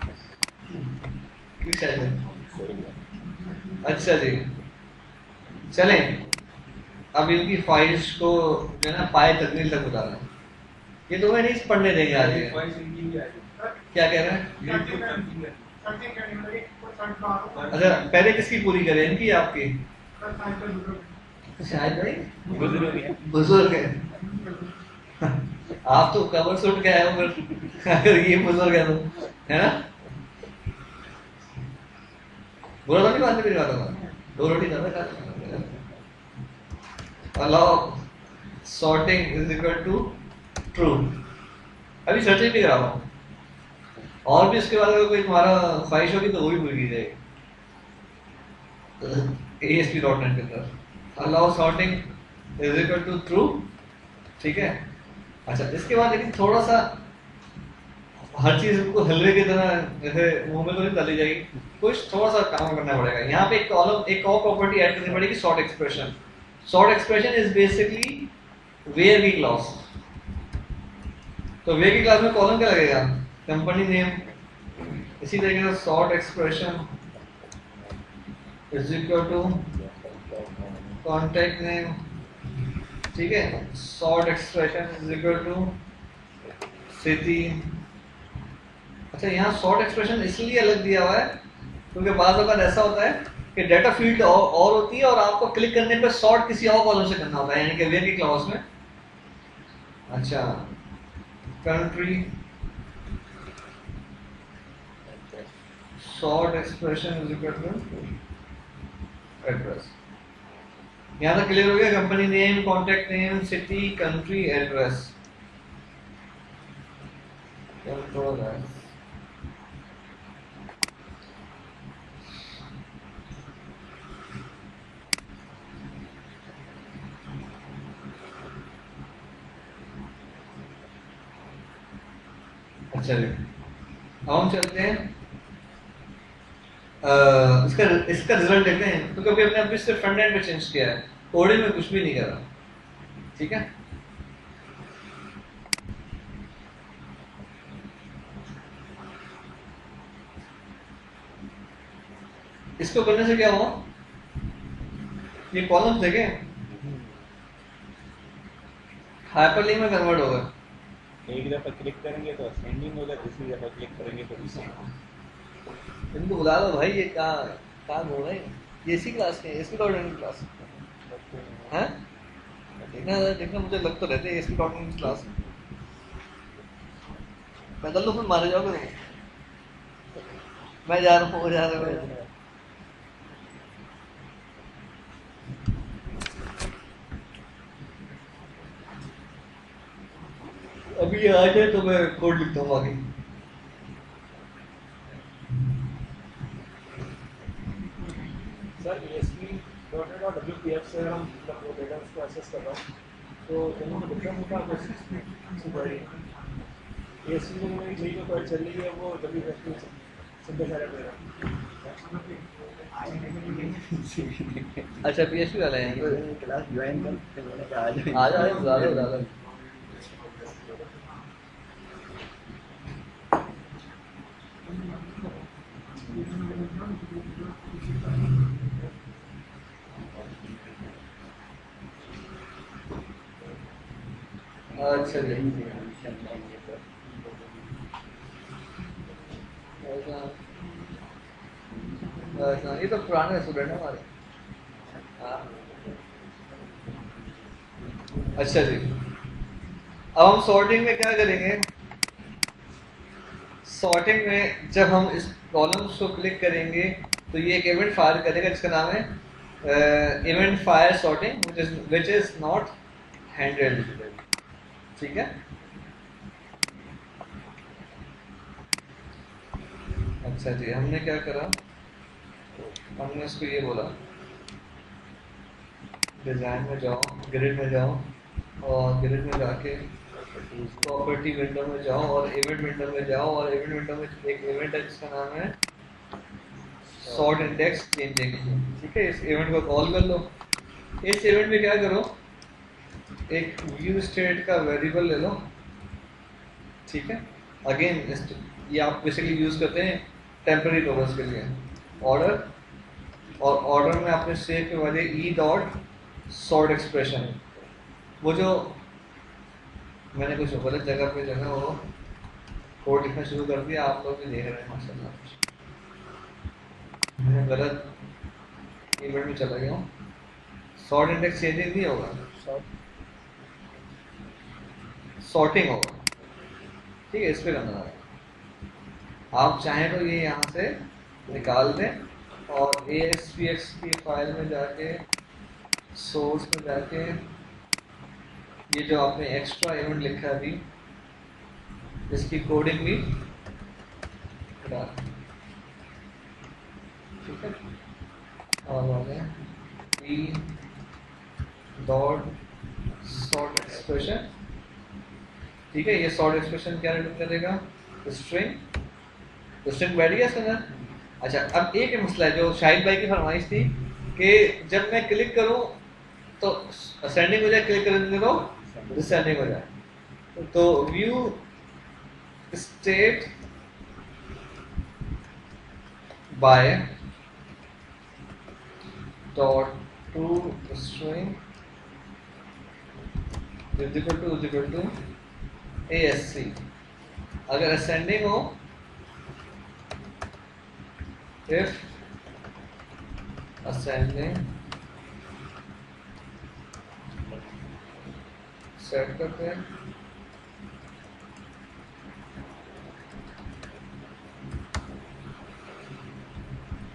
अच्छा जी चलें। अब इनकी फाइल्स को जो है ना पाए तकमील तक बता रहे हैं। ये तो मैं नहीं पढ़ने देंगे आज ये। क्या कह रहे हैं? अच्छा पहले किसकी पूरी करें, इनकी या आपकी? शायद भाई बुजुर्ग है। आप तो कवर सूट के आए हो, अगर ये बुजुर्ग है तो, है ना? बुरा तो नहीं बात मेरी बात होगा, दो रोटी ज्यादा allow sorting is equal to true। अभी सर्चिंग भी करा हूँ, और भी इसके बाद अगर कोई तुम्हारा ख्वाहिश होगी तो वो भी पूरी की जाएगी A S P dot net के अंदर। allow sorting is equal to true, ठीक है। अच्छा इसके बाद लेकिन थोड़ा सा हर चीज को हलवे की तरह जैसे मुंह में तो नहीं डाली जाएगी, कुछ थोड़ा सा काम करना पड़ेगा। यहाँ पे एक कॉलम एक और प्रॉपर्टी ऐड करनी पड़ेगी, sort expression. Sort expression is basically where की क्लॉज। तो वेयर की क्लॉज में कॉलम क्या लगेगा? Company name. इसी तरीके से sort expression is equal to contact name, ठीक है। Sort expression is equal to city. अच्छा यहाँ सॉर्ट एक्सप्रेशन इसलिए अलग दिया हुआ है क्योंकि बाज़ औक़ात ऐसा होता है कि डाटा फील्ड और, और होती है और आपको क्लिक करने पर सॉर्ट किसी और कॉलम से करना होता है, यानी कि वेयर की क्लॉज में अच्छा, country sort expression is equal to address. यहाँ तक क्लियर हो गया? Company name, contact name, city, country, address. Control है। अच्छा जी, अब हम चलते हैं आ, इसका इसका रिजल्ट देखते हैं। तो क्योंकि हमने अभी सिर्फ फ्रंट एंड पे चेंज किया है, कोडिंग में कुछ भी नहीं करा, ठीक है। इसको करने से क्या हुआ, ये कॉलम्स देखे हाइपरलिंक में कन्वर्ट होगा। एक दफा क्लिक करेंगे तो असेंडिंग होगा, दूसरी दफा क्लिक करेंगे तो डिसेंडिंग। इनको बुला लो भाई, ये कहाँ कहाँ बोल रहे हैं, ये इसी क्लास के, इसकी डॉट इन क्लास है। देखना देखना मुझे लग तो रहते हैं इसकी डॉट इन क्लास। पैदल लो फिर मारे जाओगे तुम। मैं जा रहा हूँ, वो जा रहा है। अभी ये आ जाए तो मैं कोड लिखता हूँ आगे। सर एएसपी डॉट नेट और डब्ल्यूपीएफ से हम मतलब डेटा को एक्सेस कर रहा हूँ, तो दोनों में डिफरेंस होगा आपको एएसपी में मेरी नई जो क्वेरी चल रही है वो डब्ल्यूपीएफ में सिंथेसाइज कर रहा है। अच्छा पीएचपी वाले हैं, क्लास ज्वाइन करते मैंने कहा आ जाओ आ जाओ बुला लो बुला लो। अच्छा जी, अच्छा ये तो पुराने स्टूडेंट है हमारे। हाँ अच्छा जी, अब हम सॉर्टिंग में क्या करेंगे। सॉर्टिंग में जब हम इस कॉलम्स को क्लिक करेंगे तो ये एक इवेंट फायर करेगा जिसका नाम है event fire sorting which is which is not handled, ठीक है। अच्छा जी, हमने क्या करा, हमने इसको ये बोला डिजाइन में जाओ, ग्रिड में जाओ और ग्रिड में जाके प्रॉपर्टी विंडो में जाओ और इवेंट विंडो में जाओ और इवेंट विंडो में एक इवेंट है जिसका नाम है सॉर्ट इंडेक्स चेंजिंग, ठीक है। इस इवेंट को कॉल कर लो। इस इवेंट में क्या करो, एक व्यू स्टेट का वेरिएबल ले लो, ठीक है। अगेन ये आप बेसिकली यूज करते हैं टेम्पररी पर्पस के लिए ऑर्डर, और ऑर्डर में आपने सेव के बाद ई डॉट सॉर्ट एक्सप्रेशन, वो जो मैंने कुछ गलत जगह पे जो है वो कोड लिखना शुरू कर दिया, आप लोग भी देख रहे हैं माशाल्लाह, मैं गलत इवेंट में चला गया हूँ। सॉर्ट इंडेक्स चेंजिंग नहीं होगा, सॉर्टिंग होगा, ठीक है। इस पे करना है, आप चाहें तो ये यहाँ से निकाल दें और ए एस पी एक्स की फाइल में जाके सोर्स में जाके ये जो आपने एक्स्ट्रा इवेंट लिखा है अभी इसकी कोडिंग भी डाल, ठीक है। और आगे ई डॉट सॉर्ट एक्सप्रेशन, ठीक है। ये सॉर्ट एक्सप्रेशन क्या रिटर्न करेगा, स्ट्रिंग, तो स्ट्रिंग बैठ गया इसके अंदर। अच्छा, अब एक मसला है जो शाहिद भाई की फरमाइश थी कि जब मैं क्लिक करूं तो असेंडिंग हो जाए, क्लिक करने को डिसेंडिंग हो जाए। तो view state by dot to string is equal to is equal to ASC. अगर असेंडिंग हो if ascending सेट करते हैं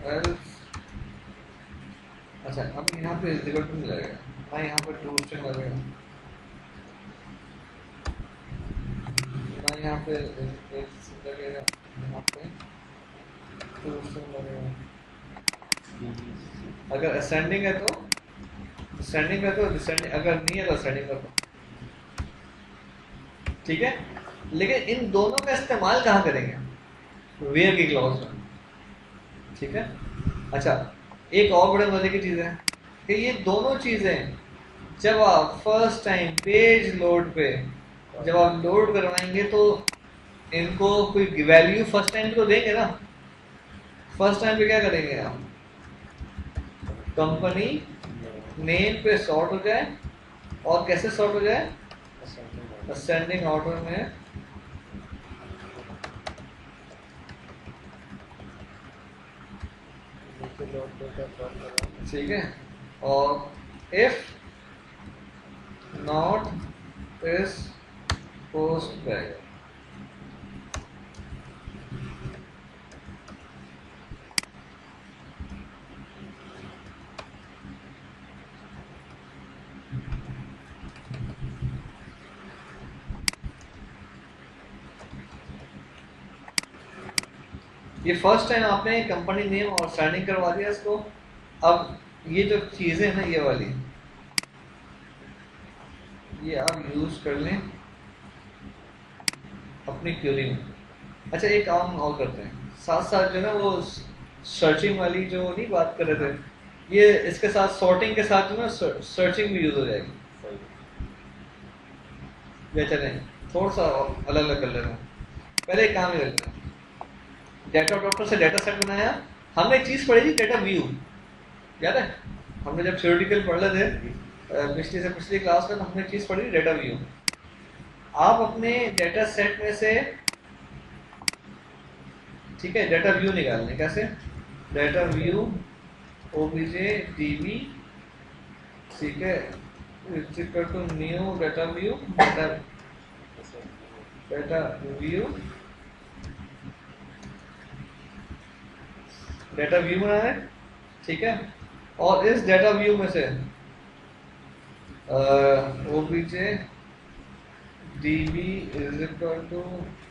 else अच्छा अब यहाँ पे इज इक्वल टू नहीं लगेगा ना, यहाँ पे टू स्ट्रिंग लगेगा ना, यहाँ पे इज लगेगा, यहाँ पे टू स्ट्रिंग लगेगा। अगर असेंडिंग है तो डिसेंडिंग है तो डिसेंडिंग, अगर नहीं है तो असेंडिंग कर दो, ठीक है। लेकिन इन दोनों का इस्तेमाल कहाँ करेंगे? वेयर की क्लॉज में, ठीक है। अच्छा एक और बड़े मजे की चीज़ है कि ये दोनों चीज़ें जब आप फर्स्ट टाइम पेज लोड पे जब आप लोड करवाएंगे तो इनको कोई वैल्यू फर्स्ट टाइम को देंगे ना। फर्स्ट टाइम पे क्या करेंगे आप? कंपनी नेम पे सॉर्ट हो जाए, और कैसे सॉर्ट हो जाए? असेंडिंग ऑर्डर में। ठीक है, और if not is post back, ये फर्स्ट टाइम आपने कंपनी नेम और साइनिंग करवा दिया इसको। अब ये जो चीजें ना ये वाली ये आप यूज कर लें अपनी क्वेरी में। अच्छा एक काम और करते हैं साथ साथ जो ना वो सर्चिंग वाली जो नहीं बात कर रहे थे, ये इसके साथ सॉर्टिंग के साथ जो ना सर्चिंग भी यूज हो जाएगी। ये चलें थोड़ा सा अलग अलग कर लेते हैं। पहले एक काम ही करते हैं, डेटा डॉक्टर से डेटा सेट बनाया। हमने एक चीज़ पढ़ी थी डेटा व्यू, याद है? हमने जब थ्योरेटिकल पढ़ रहे थे पिछली से पिछली क्लास में, तो हमने एक चीज़ पढ़ी डेटा व्यू। आप अपने डेटा सेट में से ठीक है डेटा व्यू निकालने कैसे? डेटा व्यू ओबीजे डीबी, ठीक है, is equal to new data view, data data view data view बनाना है, ठीक है। और इस डेटा व्यू में से OBJ DB is equal to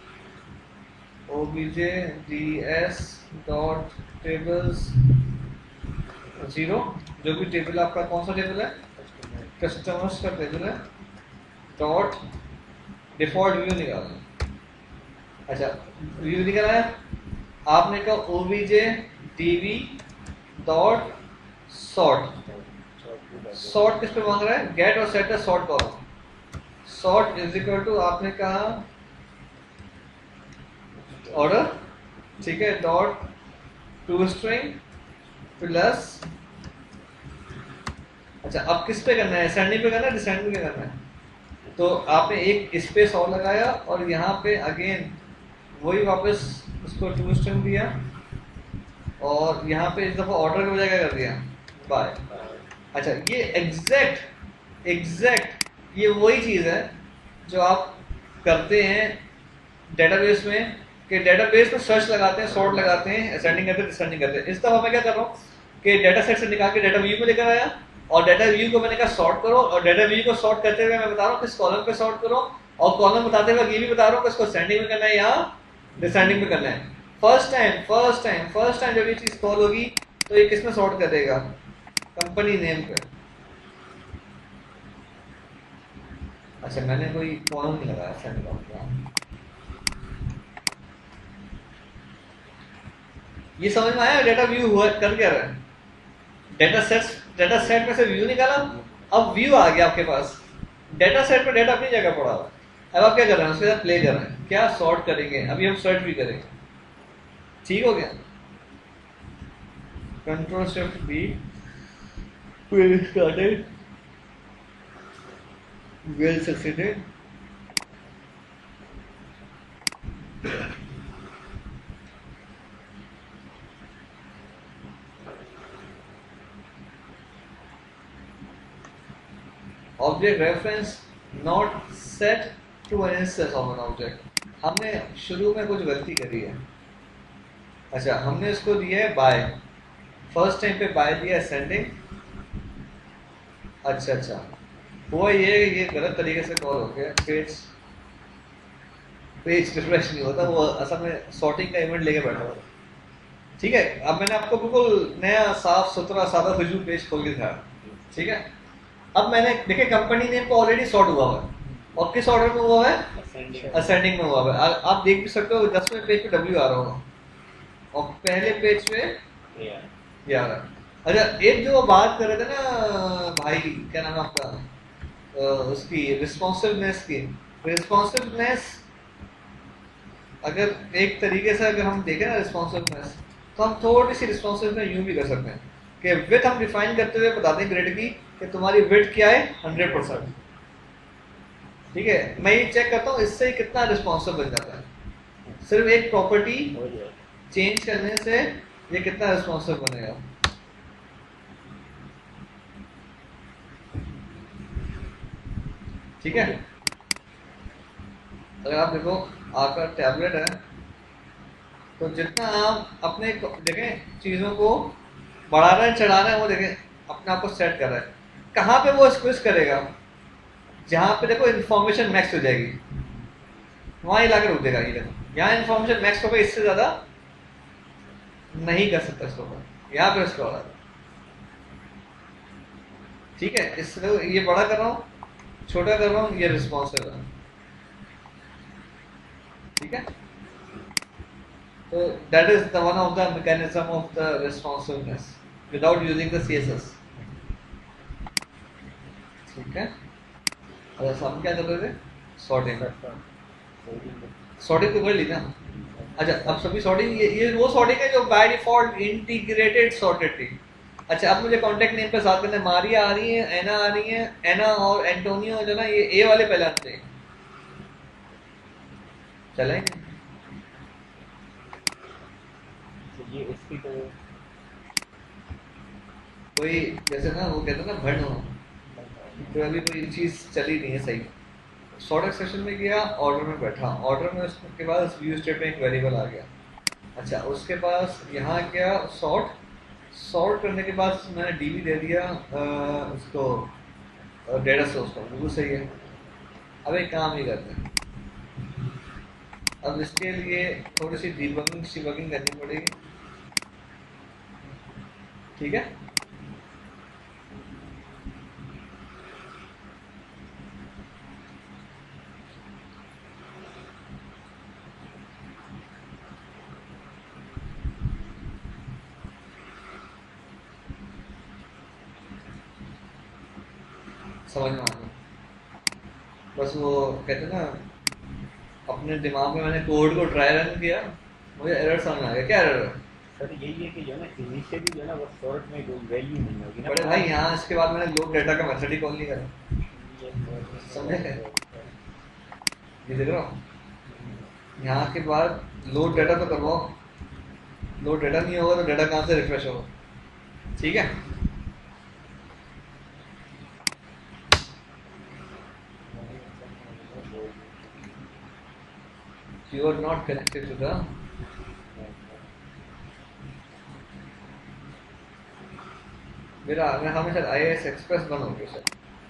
OBJ DS dot tables zero, जो भी टेबल आपका कौन सा टेबल है? कस्टमर्स का टेबल है, डॉट डिफॉल्ट व्यू निकालना। अच्छा व्यू निकाला है आपने कहा OBJ DB dot sort. Sort किस पे मांग रहा है? गेट और सेट है sort column. Sort is equal to आपने कहा ऑर्डर, ठीक है, डॉट टू स्ट्रिंग प्लस। अच्छा अब किस पे करना है? असेंडिंग पे करना है डिसेंडिंग पे करना है? तो आपने एक स्पेस और लगाया और यहाँ पे अगेन वही वापस उसको टू स्ट्रिंग दिया, और यहाँ पे इस दफा ऑर्डर के बजाय क्या कर दिया? बाय। अच्छा ये एग्जैक्ट एग्जैक्ट ये वही चीज़ है जो आप करते हैं डेटाबेस में, कि डेटाबेस में सर्च लगाते हैं, सॉर्ट लगाते हैं, असेंडिंग करते हैं, डिसेंडिंग करते हैं। इस दफा मैं क्या कर रहा हूँ कि डेटा सेट से निकाल के डेटा व्यू में लेकर आया, और डेटा व्यू को मैंने कहा सॉर्ट करो, और डेटा व्यू को सॉर्ट करते हुए मैं बता रहा हूँ किस कॉलम पे सॉर्ट करो, और कॉलम बताते हुए ये भी बता रहा हूँ कि इसको असेंडिंग में करना है या डिसेंडिंग में करना है। First time first time first time जब ये चीज कॉल होगी तो ये किसमें सॉर्ट कर देगा? कंपनी नेम पे। अच्छा मैंने कोई कॉलम नहीं लगाया, सेंड लगाऊंगा। ये समझ में आया डेटा व्यू हुआ कर क्या रहा है? डेटा सेट डेटा सेट में से व्यू निकाला, अब व्यू आ गया आपके पास, डेटा सेट में डेटा अपनी जगह पड़ा हुआ। अब आप क्या कर रहे हैं? उसके साथ प्ले कर रहे हैं, क्या सॉर्ट करेंगे, अभी हम सर्च भी करेंगे। ठीक हो गया? Control shift B, we'll started, well succeeded. Object reference not set to an instance of an object. हमने शुरू में कुछ गलती करी है। अच्छा हमने इसको दिया है बाय, फर्स्ट टाइम पे बाय दिया असेंडिंग, अच्छा अच्छा हुआ ये ये गलत तरीके से कॉल हो गया, पेज पेज रिफ्रेश नहीं होता, वो असल में सॉर्टिंग का इवेंट लेके बैठा हुआ। ठीक है, अब मैंने आपको बिल्कुल नया साफ सुथरा सादा खुशबू पेज खोल के दिखाया। ठीक है, अब मैंने देखे कंपनी नेम को ऑलरेडी सॉर्ट हुआ है, और किस ऑर्डर में हुआ है, असेंडिंग में हुआ है। आ, आप देख भी सकते हो दसवें पेज पे डब्ल्यू आ रहा होगा और पहले पेज पे ये आ रहा है। अच्छा, एक जो बात कर रहे थे ना भाई, क्या नाम है आपका, उसकी रिस्पॉन्सिवनेस की, रिस्पॉन्सिवनेस अगर एक तरीके से अगर हम देखें ना रिस्पॉन्सिवनेस, तो हम थोड़ी सी रिस्पॉन्सिवनेस यूं भी कर सकते हैं कि विथ हम डिफाइन करते हुए बता दें ग्रिड की कि तुम्हारी विड्थ क्या है, हंड्रेड परसेंट। ठीक है, मैं ये चेक करता हूँ इससे कितना रिस्पॉन्सिव बन जाता है। सिर्फ एक प्रॉपर्टी चेंज करने से ये कितना रिस्पॉन्सिव बनेगा। ठीक है, अगर आप देखो आपका टैबलेट है, तो जितना आप अपने देखें चीज़ों को बढ़ा रहे हैं चढ़ा रहे हैं, वो देखें अपने आप को सेट कर रहा है, कहाँ पे वो स्क्विज करेगा, जहाँ पे देखो इन्फॉर्मेशन मैक्स हो जाएगी वहाँ ही लाकर रुक देगा। ये देखो यहाँ इन्फॉर्मेशन मैक्स हो गई, इससे ज़्यादा नहीं कर सकता इसको, यहाँ पे इसको हो। ठीक है, इससे ये बड़ा कर रहा हूँ, छोटा कर रहा हूँ, ये रिस्पॉन्सिव है। ठीक है, तो that is the one of the mechanism of the responsiveness without using the CSS. ठीक है, अच्छा हम क्या कर रहे थे, सॉर्टिंग सॉर्टिंग तो कर ली ना। अच्छा, अब सभी सॉर्टिंग, ये ये वो सॉर्टिंग है जो बाय डिफॉल्ट इंटीग्रेटेड सॉर्टेड थी। अच्छा, अब मुझे कॉन्टेक्ट नेम पे साथ करना है, मारिया आ रही है, एना आ रही है, एना और एंटोनियो जो ना ये ए वाले पहले आते हैं, चलेंगे ये इसकी तो कोई जैसे ना वो कहते हैं ना भंड हो, तो अभी कोई चीज़ चली नहीं है सही। सॉर्ट सेक्शन में गया, ऑर्डर में बैठा, ऑर्डर में उसके बाद व्यू स्टेट में एक वेरिएबल आ गया। अच्छा, उसके पास यहाँ गया सॉर्ट, सॉर्ट करने के बाद मैंने डीबी दे दिया आ, उसको डेटा सोर्स को, बिल्कुल सही है। अब एक काम ही करते हैं, अब इसके लिए थोड़ी सी डीबगिंग शिबगिंग करनी पड़ेगी। ठीक है, समझ में आ गया। बस वो कहते हैं ना, अपने दिमाग में मैंने कोड को ट्राई रन किया, मुझे एरर समझ आ गया। क्या एरर है सर? यही है कि जो है ना इनिशियली जो है ना वो सॉर्ट में कोई वैल्यू नहीं होगी ना। बड़े भाई, यहाँ इसके बाद मैंने लोड डेटा का मेथड ही कॉल नहीं करा, समझे? ये देख रहा हूँ, यहाँ के बाद लोड डेटा तो करवाओ, लोड डेटा नहीं होगा तो डेटा कहाँ से रिफ्रेश होगा। ठीक है, you are not connected to the मेरा मैं हमेशा आई एस एक्सप्रेस बंद हो गया सर।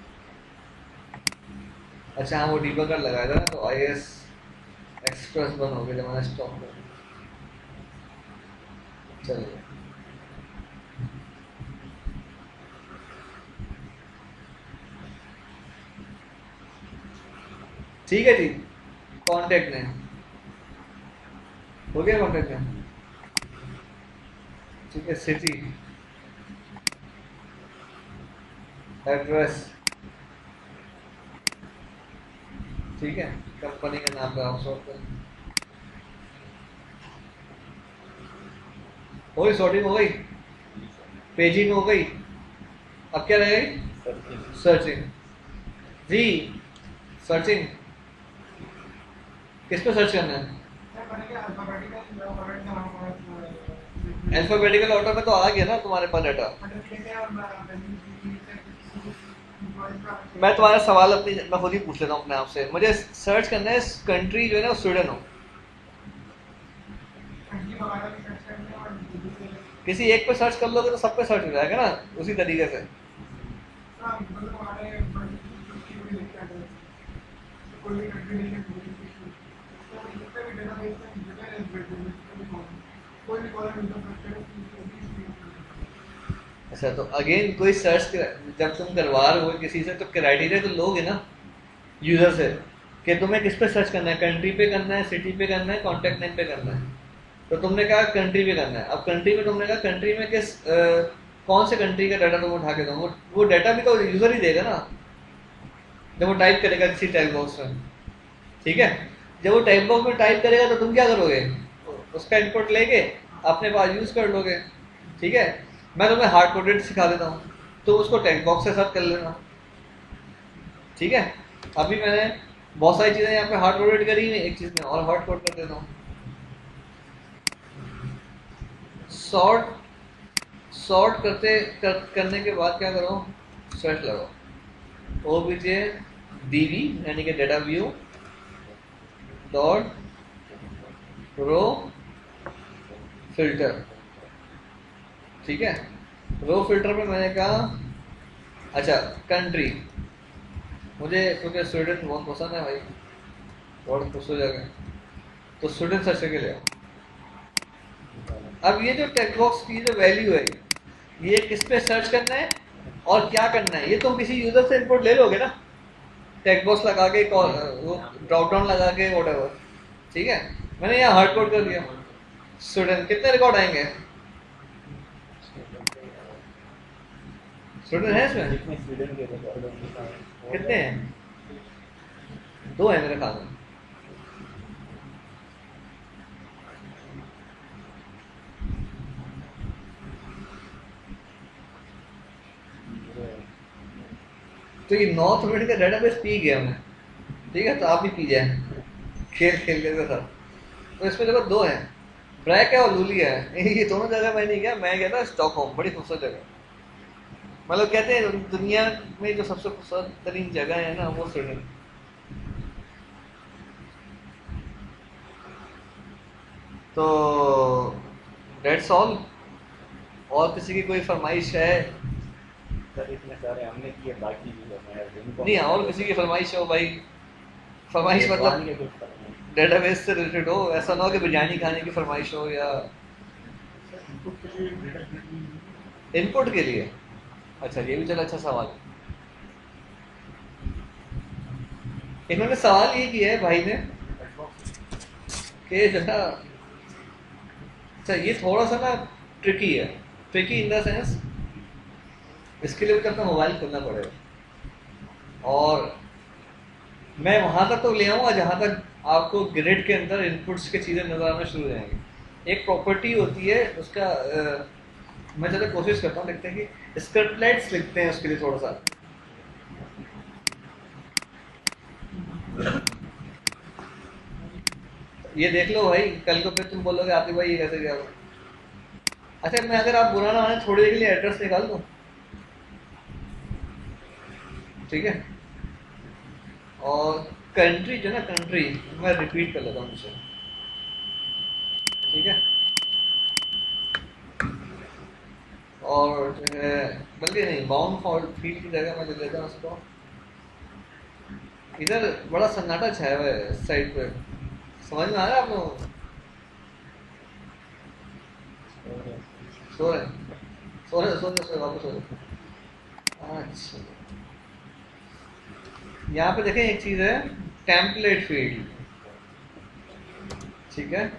अच्छा हाँ, वो डीबगर लगाया था ना, तो आई एस एक्सप्रेस बंद हो गया जब मैंने स्टॉप कर। चलिए, ठीक है जी। कॉन्टेक्ट नेम हो गया, कॉन्टेक्ट नेम ठीक है, सिटी, एड्रेस, ठीक है, कंपनी का नाम का सॉफ्टवेयर हो गई, सॉर्टिंग हो गई, पेजिंग हो गई। अब क्या रहेगी? सर्चिंग। जी, सर्चिंग किस पे सर्च करना है? अल्फाबेटिकल ऑर्डर में तो आ गया ना तुम्हारे पास डाटा। मैं तुम्हारा सवाल अपनी मैं खुद ही पूछ लेता हूँ अपने आप से। मुझे सर्च करना है कंट्री जो है ना स्वीडन हो। किसी एक पे सर्च कर लोगे तो सब पे सर्च हो जाएगा ना उसी तरीके से। हाँ, मतलब हमारे की भी देखते हैं कोई भी कंट्री नहीं है तो जितने भी डेटाबेस हैं जितने भी कोई भी कॉलम इंटरप्रेट अच्छा तो अगेन कोई सर्च जब तुम करवा रहे हो किसी से तो क्राइटेरिया तो लोगे ना यूजर से कि तुम्हें किस पे सर्च करना है, कंट्री पे करना है, सिटी पे करना है, कॉन्टेक्ट नेम पे करना है। तो तुमने कहा कंट्री पे करना है। अब कंट्री में तुमने कहा कंट्री में किस आ, कौन से कंट्री का डाटा तुम उठा के दो, वो, वो डाटा भी तो यूजर ही देगा ना जब वो टाइप करेगा किसी टेक्स्ट बॉक्स में। ठीक है, जब वो टेक्स्ट बॉक्स में टाइप करेगा तो तुम क्या करोगे, उसका इनपुट लेके अपने पास यूज कर लोगे। ठीक है, मैं तुम्हें हार्ड कोडेड सिखा देता हूँ तो उसको टेक्स्ट बॉक्स से सर्च कर लेना। ठीक है, अभी मैंने बहुत सारी चीजें यहाँ पे हार्ड कोडेड करी हुई, एक चीज में और हार्ड कोड कर देता हूँ। सॉर्ट सॉर्ट करते कर, करने के बाद क्या करो, सर्च लगाओ ओबीजे डीबी यानी कि data view dot row filter. ठीक है, रो फिल्टर पे मैंने कहा अच्छा कंट्री, मुझे क्योंकि स्वीडन बहुत पसंद है भाई, बहुत खुश हो जाएगा तो स्वीडन सर्च करके ले आओ। अब ये जो टेक्स्ट बॉक्स की जो वैल्यू है ये किस पे सर्च करना है और क्या करना है ये तुम किसी यूजर से इनपुट ले लोगे ना, टेक्स्ट बॉक्स लगा के वो ड्रॉप डाउन लगा के व्हाटएवर। ठीक है, मैंने यहाँ हार्ड कोड कर दिया स्वीडन। कितने रिकॉर्ड आएंगे स्वीडन है इसमें? जितने स्वीडन के रिकॉर्ड होंगे कितने हैं? दो है मेरे ख्याल में। तो ये नॉर्थ अमेरिका डेटाबेस पी गया मैं। ठीक है, तो आप भी पी जाए खेल खेल के साथ। तो इसमें देखो दो हैं, ब्रैक है और लूलिया है। ये दोनों जगह मैं नहीं गया, मैं गया था स्टॉकहोम, बड़ी खूबसूरत जगह। मतलब कहते हैं दुनिया में जो सबसे खूबसूरत तरीन जगह है ना वो स्वीडन। तो डेट्स ऑल। और किसी की कोई फरमाइश है? सर इतने सारे हमने किए, बाकी भी लोग हैं नहीं, और किसी की फरमाइश हो भाई? फरमाइश मतलब डेटाबेस से रिलेटेड हो, ऐसा ना हो कि बिरयानी खाने की फरमाइश हो या इनपुट के लिए। अच्छा, ये भी चलो अच्छा सवाल। इन्होंने सवाल ये किया है भाई ने कि जरा अच्छा ये थोड़ा सा ना ट्रिकी है। ट्रिकी इन द सेंस इसके लिए मुझे अपना मोबाइल खोलना पड़ेगा और मैं वहां तक तो ले आऊंगा जहां तक आपको ग्रिड के अंदर इनपुट्स की चीजें नजर आना शुरू हो जाएंगी। एक प्रॉपर्टी होती है उसका आ, मैं ज़्यादा कोशिश करता हूँ, देखते हैं कि स्क्रिप्टलेट्स लिखते हैं उसके लिए थोड़ा सा। ये देख लो भाई, कल को फिर तुम बोलोगे आतिफ भाई ये कैसे गया। अच्छा, मैं अगर आप बुरा ना माने थोड़ी देर के लिए एड्रेस निकाल दूँ, ठीक है? और कंट्री जो ना कंट्री मैं रिपीट कर लेता हूँ उसे, ठीक है? और जो है बल्कि नहीं, बाउंड फॉल्ट फील्ड की जगह मैं ले लेता हूँ उसको। इधर बड़ा सन्नाटा छाया हुआ है इस साइड पे, समझ में आ रहा है आप लोगों को? सो रहे सो रहे सो रहे वापस सो रहे। अच्छा, यहाँ पे देखें एक चीज है, टेम्पलेट फील्ड, ठीक है?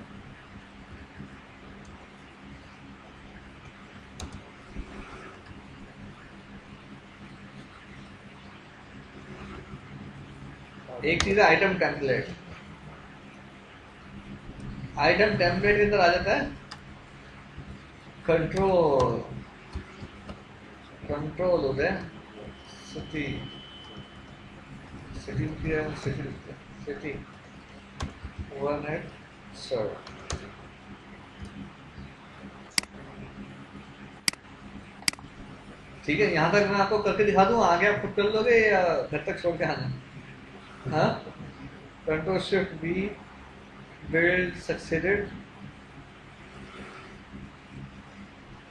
एक चीज है आइटम टेम्पलेट। आइटम टेम्पलेट के अंदर आ जाता है कंट्रोल कंट्रोल होता है city city city city one at serve. ठीक है, यहाँ तक मैं आपको करके दिखा दूँ, आगे आप खुद कर लोगे या घर तक छोड़ के आना? हाँ, control shift B, build succeeded,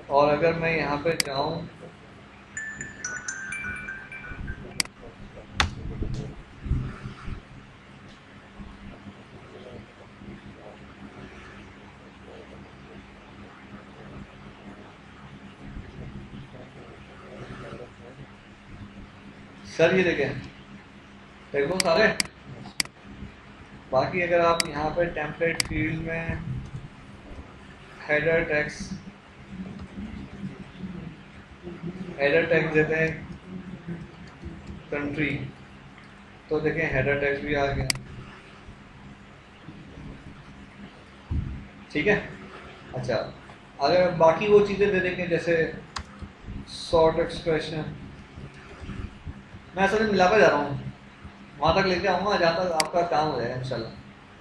और अगर मैं यहाँ पे जाऊँ सर, ये देखें टेक्स्ट आ रहे। बाकी अगर आप यहाँ पे टेम्पलेट फील्ड में हेडर टेक्स्ट हेडर टेक्स्ट देते हैं कंट्री, तो देखें हेडर टेक्स्ट भी आ गया। ठीक है। अच्छा, अगर बाकी वो चीज़ें दे देंगे जैसे शॉर्ट एक्सप्रेशन, मैं असल में मिला कर जा रहा हूँ, वहाँ तक लेके आऊँगा जहाँ तक आपका काम हो जाएगा इंशाल्लाह।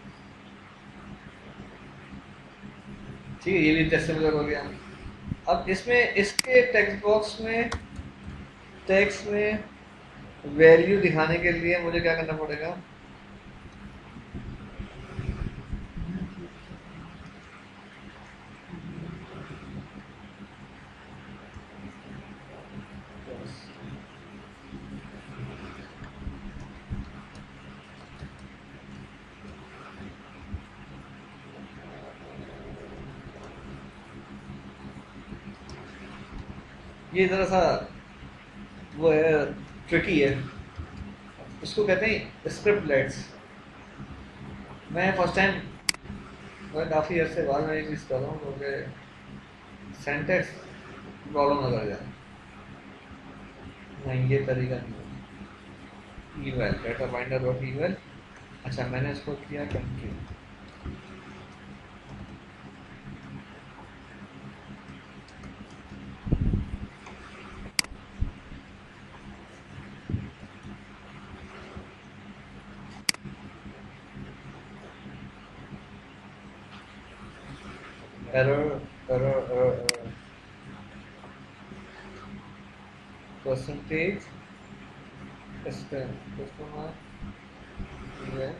ठीक है, ये भी टेस्ट सिमिलर हो गया। अब इसमें इसके टेक्स्ट बॉक्स में टेक्स्ट में वैल्यू दिखाने के लिए मुझे क्या करना पड़ेगा? ये ज़रा सा वो है, ट्रिकी है, इसको कहते हैं स्क्रिप्टलेट्स। मैं फर्स्ट टाइम मैं काफ़ी अर्से बाद में ये चीज़ कर रहा हूँ क्योंकि सेंटेक्स प्रॉब्लम नजर जाए। नहीं, ये तरीका नहीं है। Eval data binder dot eval. अच्छा, मैंने इसको किया country. error error error error percentage customer customer yeah.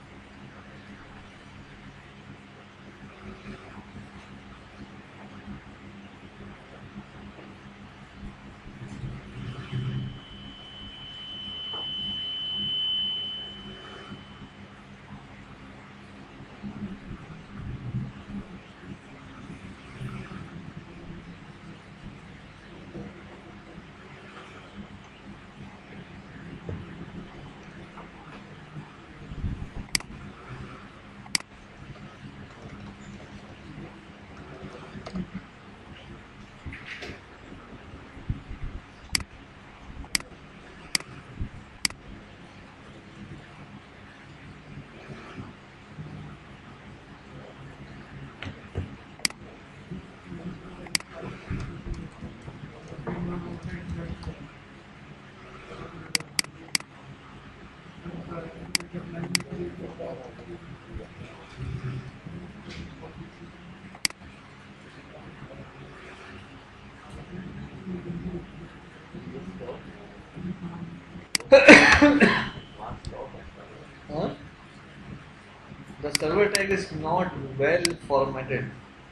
Huh? The server tag is not well formatted.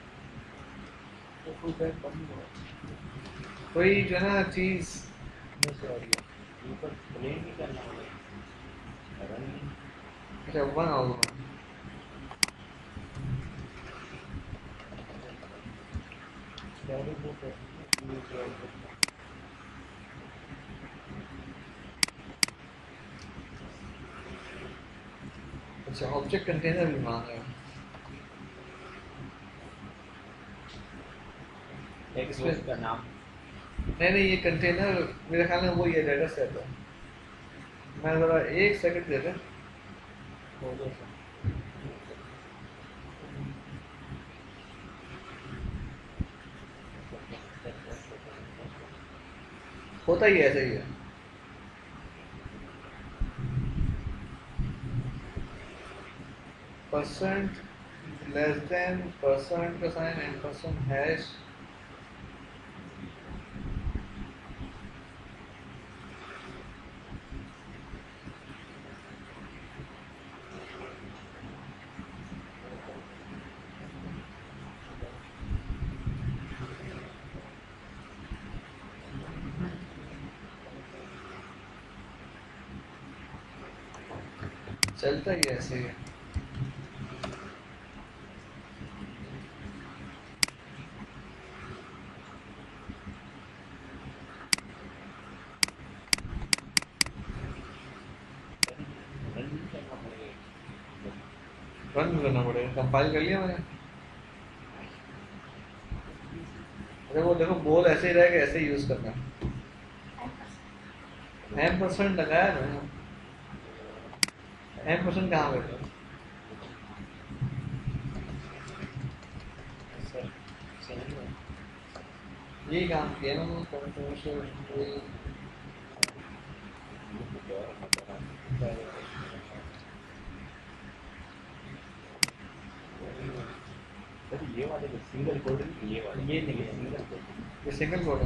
कोई जो है ना चीज अच्छा वन आउट अच्छा, ऑब्जेक्ट कंटेनर भी मांग रहे हैं। इसमें का नाम नहीं नहीं, ये कंटेनर मेरे ख्याल में वो ये डाटा सेट है। मैं ज़रा एक सेकंड दे दें। होता ही ऐसा ही है। परसेंट लेस देन परसेंट का साइन एंड परसेंट हैश चलता ही ऐसे ही है। रन करना पड़ेगा, कंपाइल कर लिया मैंने। अरे वो देखो बोल ऐसे ही रहेगा, ऐसे ही यूज करना। एम परसेंट लगाया मैंने, एम परसेंट कहाँ बैठा? ये काम किया ना ये वाले जो सिंगल कोड है, ये वाले ये नहीं है सिंगल कोड, ये सिंगल कोड है।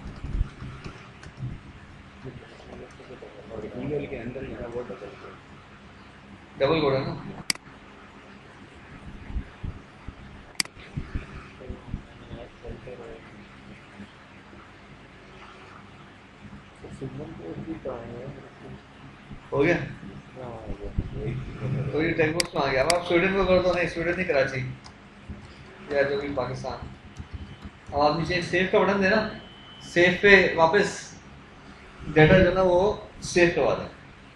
और ईमेल के अंदर ही ना वो डबल कोड, डबल कोड है ना। हो गया तो ये टेक्स्ट में आ गया। अब आप स्वीडन को कर दो, नहीं स्वीडन नहीं कराची या जो भी पाकिस्तान। अब आप नीचे सेव का बटन देना, सेव पे वापस डेटा जो ना वो सेव करवा दें।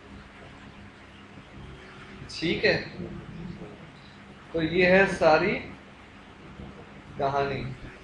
ठीक है, तो ये है सारी कहानी।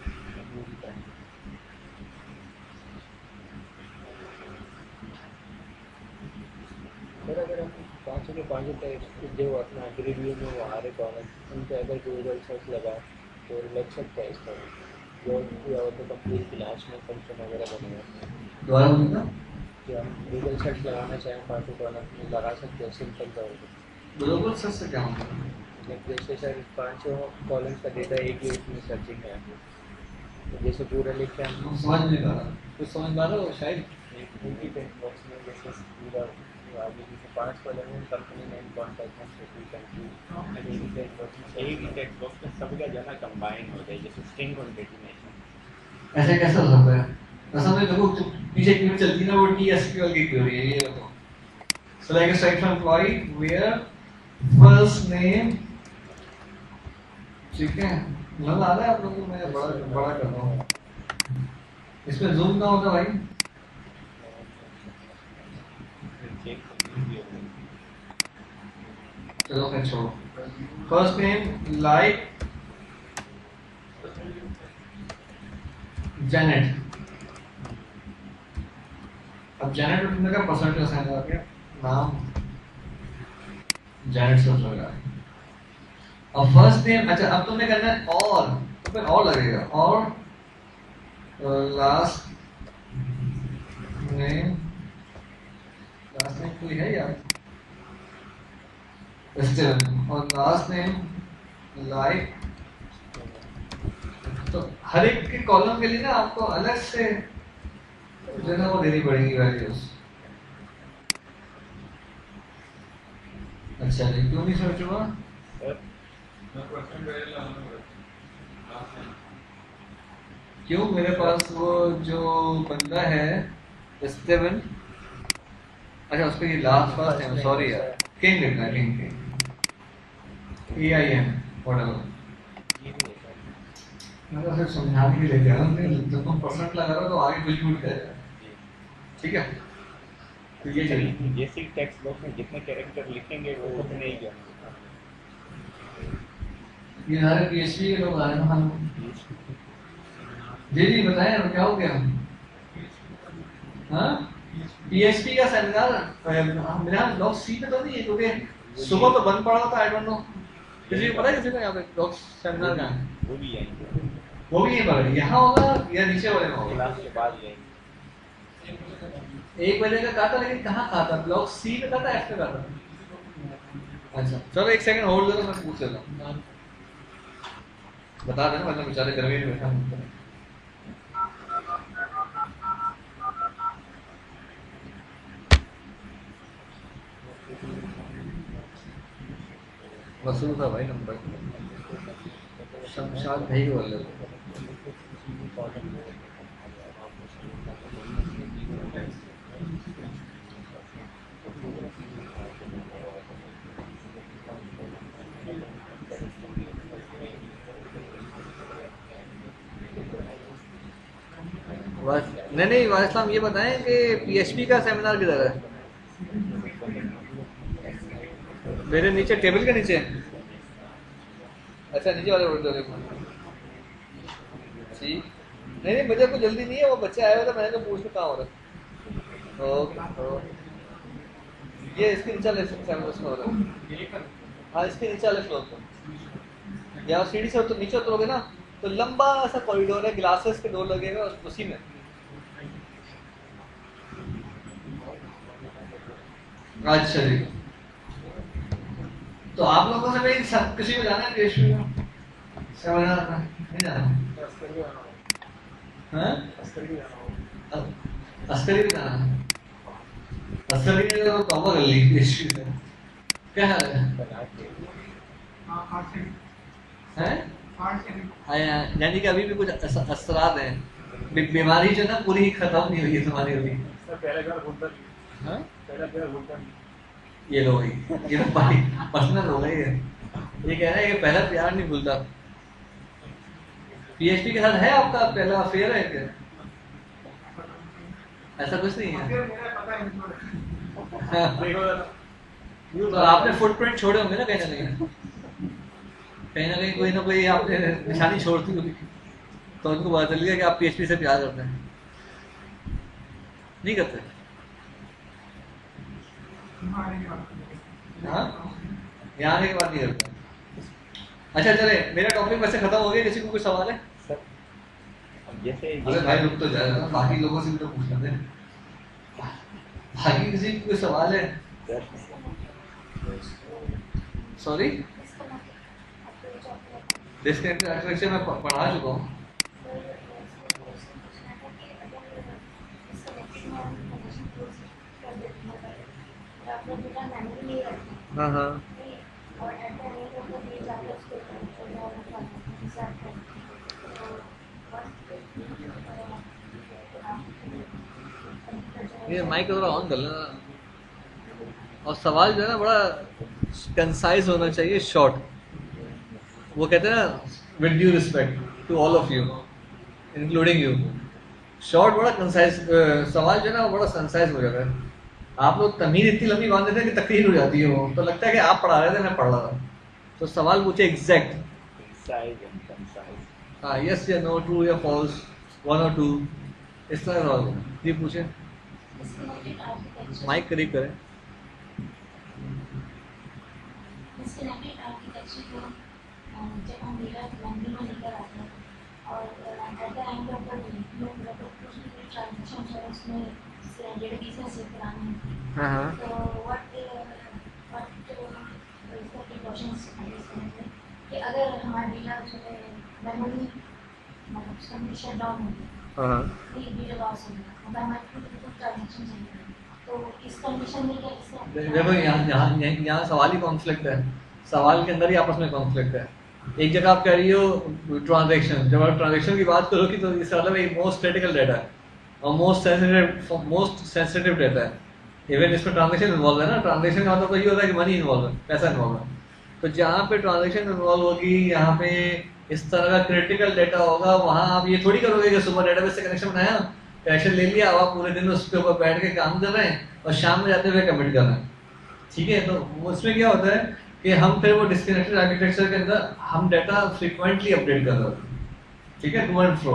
अगर हम पाँचों के पाँचों टेक्स्ट जो अपना रिव्यू में वो आ रहे कॉलम उन पर अगर गूगल सर्च लगा तो लग सकता है इसका जो पूरा होता कंप्लीट क्लास में फंक्शन वगैरह बने हुए हैं। दोबारा बोलूँगा, कि हम गूगल सर्च लगाना चाहें पाँचों कॉलम में लगा सकते हैं, सिंपल सा होगा। गूगल सर्च से क्या होगा? जैसे सर पाँचों कॉलम्स का डेटा एक ही उसमें सर्चिंग है, तो जैसे पूरा लिख के हम समझ नहीं पा रहा, कुछ समझ पा रहा हो शायद। एक ही टेक्स्ट बॉक्स में जैसे पूरा आगे जैसे पाँच कॉलम में कंपनी नेम कॉन्टैक्ट कंट्री एक ही टेक्स्ट बॉक्स में एक ही टेक्स्ट बॉक्स में सबका जना कंबाइन हो जाए जैसे स्ट्रिंग कॉन्केटिनेशन। ऐसे कैसे हो सकता है? असल में देखो जो पीछे क्यों चलती है ना, वो टी एस क्यू एल की क्वेरी है। ये बताओ, select star from employee where first name, ठीक है। नजर आ रहा है आप लोगों को? मैं बड़ा बड़ा कर रहा हूँ, इसमें जूम ना होता भाई। चलो फिर छोड़ो। First name like Janet. अब जेनेट में तुमने का परसेंटेज असाइन कर दिया, नाम जेनेट से लगा। अब फर्स्ट नेम, अच्छा अब तुमने करना है और, तो फिर और लगेगा, और लास्ट नेम, लास्ट नेम कोई है यार, और लास्ट नेम लाइक। तो हर एक के कॉलम के लिए ना आपको अलग से जो है ना वो देनी पड़ेगी वैल्यूज। अच्छा जी, क्यों नहीं सर्च हुआ? क्यों? मेरे पास वो जो बंदा है स्टीवन, अच्छा उसका ये लास्ट फर्स्ट नेम, सॉरी यार, किंग लिखना है, king king A I M whatever. मैं तो सिर्फ समझाने के लिए कह रहा हूँ, जब तुम परसेंट लगा रहे हो तो आगे कुछ भी करेगा, ठीक है। तो ये चलिए, जैसे टेक्स्ट बॉक्स में जितने कैरेक्टर लिखेंगे वो उतने ही होंगे। ये सारे पीएचपी के लोग आए हैं हम। जी जी बताएं क्या हो गया? हाँ पीएचपी का सेमिनार मेरे यहाँ ब्लॉक सी पे तो नहीं है, क्योंकि सुबह तो बंद पड़ा था। आई डोंट नो, किसी को पता है किसी को यहाँ पे ब्लॉक सेमिनार कहाँ है? वो भी आएंगे, वो भी यहीं पर है, यहाँ होगा या नीचे वाले में होगा? क्लास के बाद ही आएंगे। एक बजे का कहा था, लेकिन कहाँ कहा था? ब्लॉक सी पे कहा था, एफ पे कहा था? अच्छा चलो एक सेकंड होल्ड करो, मैं पूछ लेता हूँ, बता देना, मतलब बेचारे गर्मी में बैठा हूँ। वसूल था भाई नंबर, शमशाद भाई को बोल लेते। बस नहीं नहीं वाइसलाम ये बताएं कि पीएचपी का सेमिनार किधर है? मेरे नीचे टेबल के नीचे। अच्छा नीचे वाले बोर्ड पे देखो। ठीक नहीं नहीं मुझे कोई जल्दी नहीं है, वो बच्चे आए हुए थे मैंने तो पूछ कहाँ हो रहा है। ओके ये इसके नीचे वाले सेमिनार में हो रहा है। हाँ इसके नीचे वाले फ्लोर पर या सीढ़ी से तो नीचे उतरोगे ना तो लंबा सा कॉरिडोर है, ग्लासेस के डोर लगेगा उसी में। अच्छा जी तो आप लोगों से भाई किसी को जाना है पीएचपी में सेमिनार में? नहीं जाना? हाँ अस्करी भी जाना है। अस्करी ने तो कवर कर ली पीएचपी में। क्या हाल है? हैं? यानी कि अभी भी कुछ असरात हैं, बीमारी जो ना पूरी खत्म नहीं हुई है तुम्हारी अभी। हाँ? ये लो भाई ये तो भाई पर्सनल हो गई है। ये कह रहा है कि पहला प्यार नहीं भूलता। पीएचपी के साथ है आपका पहला अफेयर है क्या? ऐसा कुछ नहीं है। तो आपने फुटप्रिंट छोड़े होंगे ना कहीं ना कहीं, कहीं ना कहीं कोई ना कोई आपने निशानी छोड़ती होगी, तो उनको पता चल गया कि आप पीएचपी से प्यार करते हैं। नहीं करते? हाँ यहाँ आने के बाद नहीं करते। अच्छा चले मेरा टॉपिक वैसे खत्म हो गया, किसी को कुछ सवाल है? जैसे अरे भाई रुक तो जाएगा, बाकी लोगों से भी तो पूछ लेते हैं। बाकी किसी को कोई सवाल है? सॉरी डिस्कनेक्टेड आर्किटेक्चर मैं पढ़ा चुका हूँ। हाँ हाँ ये माइक थोड़ा ऑन कर लेना। और सवाल जो है ना बड़ा कंसाइज होना चाहिए, शॉर्ट। वो कहते हैं ना with due respect to all of you including you, short बड़ा कंसाइज सवाल जो है ना वो बड़ा कंसाइज हो जाता है। आप लोग तमीज इतनी लंबी बांध देते हैं कि तकलीफ हो जाती है, वो तो लगता है कि आप पढ़ा रहे थे मैं पढ़ रहा था। तो सवाल पूछे एग्जैक्ट, हाँ यस या नो, ट्रू या फॉल्स, वन और टू, इस तरह सवाल जी पूछे। माइक करीब करें। जब हम डेटा लैंडिंग में लेकर आते हैं और at the end of the कुछ भी ट्रांजेक्शन है उसमें डेटा किसे सेव कराना है, तो what what is the precautions कि अगर हमारा डेटा जो है मैनुअली मतलब उसका शट डाउन हो गया, ये डेटा लॉस हो गया, मतलब हमारे कुछ ट्रांजेक्शन है, तो इस कंडीशन में क्या इसका देखो यहाँ यहाँ यहाँ सवाल ही कॉन्फ्लिक्ट है, सवाल के अंदर ही आपस में कॉन्फ्लिक्ट है। एक जगह आप कह रही हो ट्रांजैक्शन, जब आप ट्रांजैक्शन की बात करोगी तो इसका मतलब एक मोस्ट क्रिटिकल डेटा है और most sensitive most sensitive data है। इवन इसमें ट्रांजैक्शन इन्वॉल्व है ना, ट्रांजैक्शन का मतलब तो ये होता है कि मनी इन्वॉल्व है, पैसा इन्वॉल्व है। तो जहाँ पे ट्रांजैक्शन इन्वॉल्व होगी, यहाँ पे इस तरह का क्रिटिकल डेटा होगा, वहाँ आप ये थोड़ी करोगे कि सुबह डेटाबेस से कनेक्शन बनाया, कनेक्शन ले लिया, आप पूरे दिन उसके ऊपर बैठ के काम कर रहे हैं और शाम में जाते हुए कमिट कर रहे हैं। ठीक है, तो उसमें क्या होता है कि हम फिर वो डिस्कनेक्टेड आर्किटेक्चर के अंदर हम डाटा फ्रीक्वेंटली अपडेट कर रहे होते हैं। ठीक है, to and fro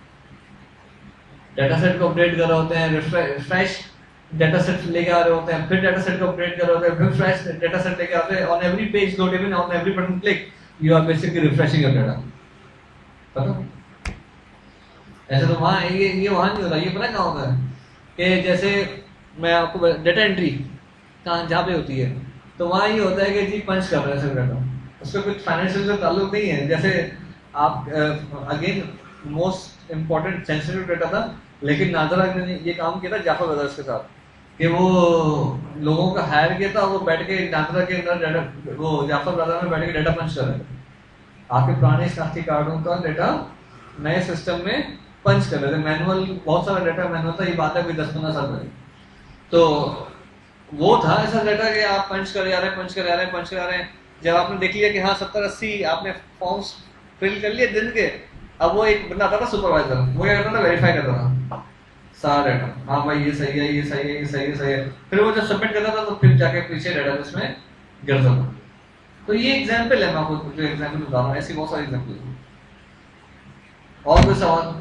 data set को अपडेट कर रहे होते हैं, रिफ्रेश डाटा सेट लेके आ रहे होते हैं, फिर डाटा सेट को अपडेट कर रहे होते हैं, फिर फ्रेश डाटा सेट लेके आते हैं। On every page load, even on every button click, you are basically refreshing your data. पता ऐसे तो वहाँ ये ये वहाँ नहीं होता। ये पता क्या होता है कि जैसे मैं आपको डाटा एंट्री कहाँ जहाँ पे होती है, तो वहाँ ये होता है कि जी पंच कर रहे हैं सर डाटा, उसका कुछ फाइनेंशियल से ताल्लुक नहीं है। जैसे आप again most important sensitive data था, लेकिन नाजरा ने ये काम किया था जाफर ब्रदर्स के साथ कि वो लोगों का हायर किया था, वो बैठ के नाजरा के अंदर डाटा, वो जाफर ब्रदर में बैठ के डाटा पंच कर रहे थे। आपके पुराने शनाख्ती कार्डों का डाटा नए सिस्टम में पंच कर रहे थे। मैनुअल बहुत सारा डाटा मैनुअल था, ये बात है कोई दस पंद्रह साल पहले। तो वो था ऐसा डाटा कि आप पंच कर जा रहे हैं पंच कर जा रहे हैं पंच कर जा रहे हैं। जब आपने देख लिया कि हाँ सत्तर अस्सी आपने फॉर्म्स फिल कर लिए दिन के, अब वो एक बंदा आता था सुपरवाइजर, वो क्या करता था, वेरीफाई करता था सारा डाटा, हाँ भाई ये सही है, ये सही है, ये सही है, सही है। फिर वो जब सबमिट करता था तो फिर जाके पीछे डेटाबेस में गिरता था। तो ये एग्जांपल है, मैं आपको जो एग्जांपल बता रहा हूँ, ऐसी बहुत सारी एग्जांपल है। और कोई सवाल?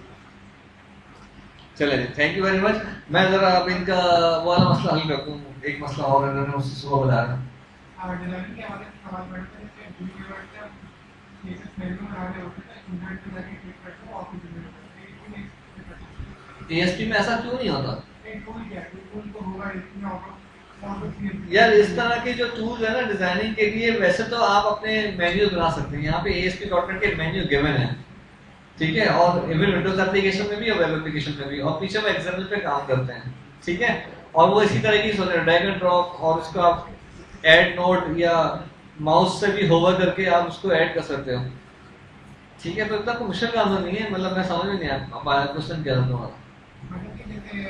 चले जी, थैंक यू वेरी मच। मैं जरा अब इनका वो वाला मसला हल करता हूँ, एक मसला और है मैंने उससे सुबह बताया। हाँ, डिजाइनिंग के हमारे सवाल बैठते हैं कि ड्यू यूनिट का ये सब मेन्यू बनाने होते हैं, यूनिट पे जाके क्लिक करते हैं, ऑफिस में होता है। एएसपी में ऐसा क्यों नहीं होता? एक टूल क्या है, टूल तो होगा इसमें ऑटो ऑटो यार इस तरह के जो टूल्स है ना डिजाइनिंग के लिए, वैसे तो आप अपने मेन्यू बना सकते हैं। यहाँ पे A S P dot net के मेन्यू गिवन है, ठीक है, और इवन विंडोज एप्लीकेशन में भी और वेब एप्लीकेशन में भी, और पीछे वो एक्सएमएल पे काम करते हैं, ठीक है। और वो इसी तरह की सोच ड्रैग एंड ड्रॉप, और उसको आप ऐड नोड या माउस से भी होवर करके आप उसको ऐड कर सकते हो, ठीक है। तो इतना कोई मुश्किल काम तो नहीं है, मतलब मैं समझ में नहीं आया अब आया क्वेश्चन क्या था तुम्हारा। मतलब कि जैसे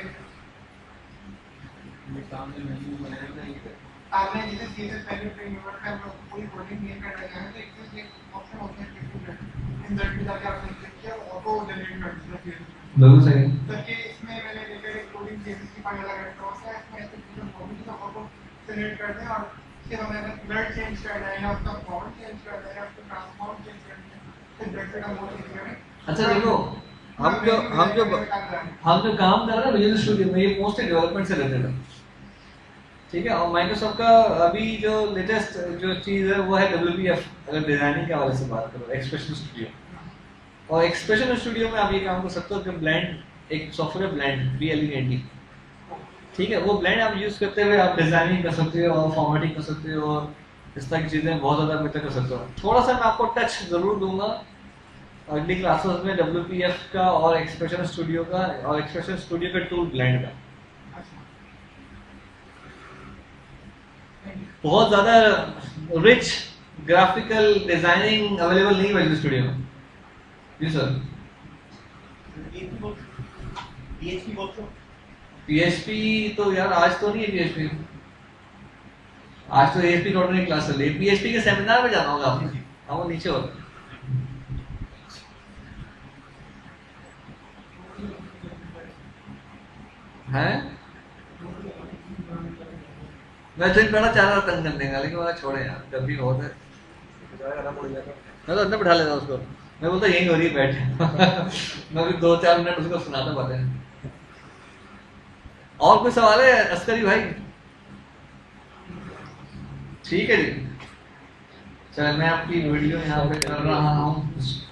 सामने मेन्यू बनाया नहीं है। आपने जैसे सीधे पहले पे यूनिट का कोई कोडिंग नहीं कर रहे हैं, तो एक चीज एक ऑप्शन होता है कि इंसर्ट पे जाके आपने क्लिक किया, ऑटो जनरेट कर दिया फिर बिल्कुल सही। तो कि इसमें मैंने देखा एक कोडिंग केसेस की फाइल लगा रखा है, इसमें ऐसे चीजें बहुत ही ऑटो जनरेट करते हैं, और फिर हमें अगर ब्लड चेंज करना है या उसका फॉन्ट चेंज करना है या उसका ट्रांसफॉर्म चेंज करना है, फिर ब्लड का मोड चेंज करना है। अच्छा देखो, हम जो हम जो हम जो काम कर रहे हैं विजुअल स्टूडियो में, ये मोस्टली डेवलपमेंट से रिलेटेड है, ठीक है। और माइक्रोसॉफ्ट का अभी जो लेटेस्ट जो चीज है वो है डब्ल्यू पी एफ, अगर डिजाइनिंग के हवाले से बात करो, एक्सप्रेशन स्टूडियो। और एक्सप्रेशन स्टूडियो में आप ये काम कर सकते हो कि ब्लेंड, एक software blend, B L E N D, ठीक है, वो ब्लेंड आप यूज करते हुए आप डिजाइनिंग कर सकते हो और फॉर्मेटिंग कर सकते हो, और इस तरह की चीजें बहुत ज्यादा बेहतर कर सकते हो। थोड़ा सा मैं आपको टच जरूर दूंगा अगली क्लासेस में डब्ल्यू पी एफ का और एक्सप्रेशन स्टूडियो का, और एक्सप्रेशन स्टूडियो का टूल ब्लेंड का। बहुत ज्यादा रिच ग्राफिकल डिजाइनिंग अवेलेबल नहीं है विजुअल स्टूडियो में। जी सर। पीएचपी वर्कशॉप, पीएचपी तो यार आज तो नहीं है पीएचपी, आज तो एएसपी डॉट नेट क्लास चल रही है। पीएचपी के सेमिनार में जाना होगा आपको, हाँ वो नीचे होता है। मैं तो पहला चाह रहा तंग करने का, लेकिन मैं छोड़े यार, जब भी होता है मैं तो अंदर बैठा लेता उसको, मैं बोलता यही हो रही है बैठ मैं भी दो चार मिनट उसको सुनाता बातें। और कोई सवाल है अस्करी भाई? ठीक है जी, चल मैं आपकी वीडियो यहाँ पे कर रहा हूँ।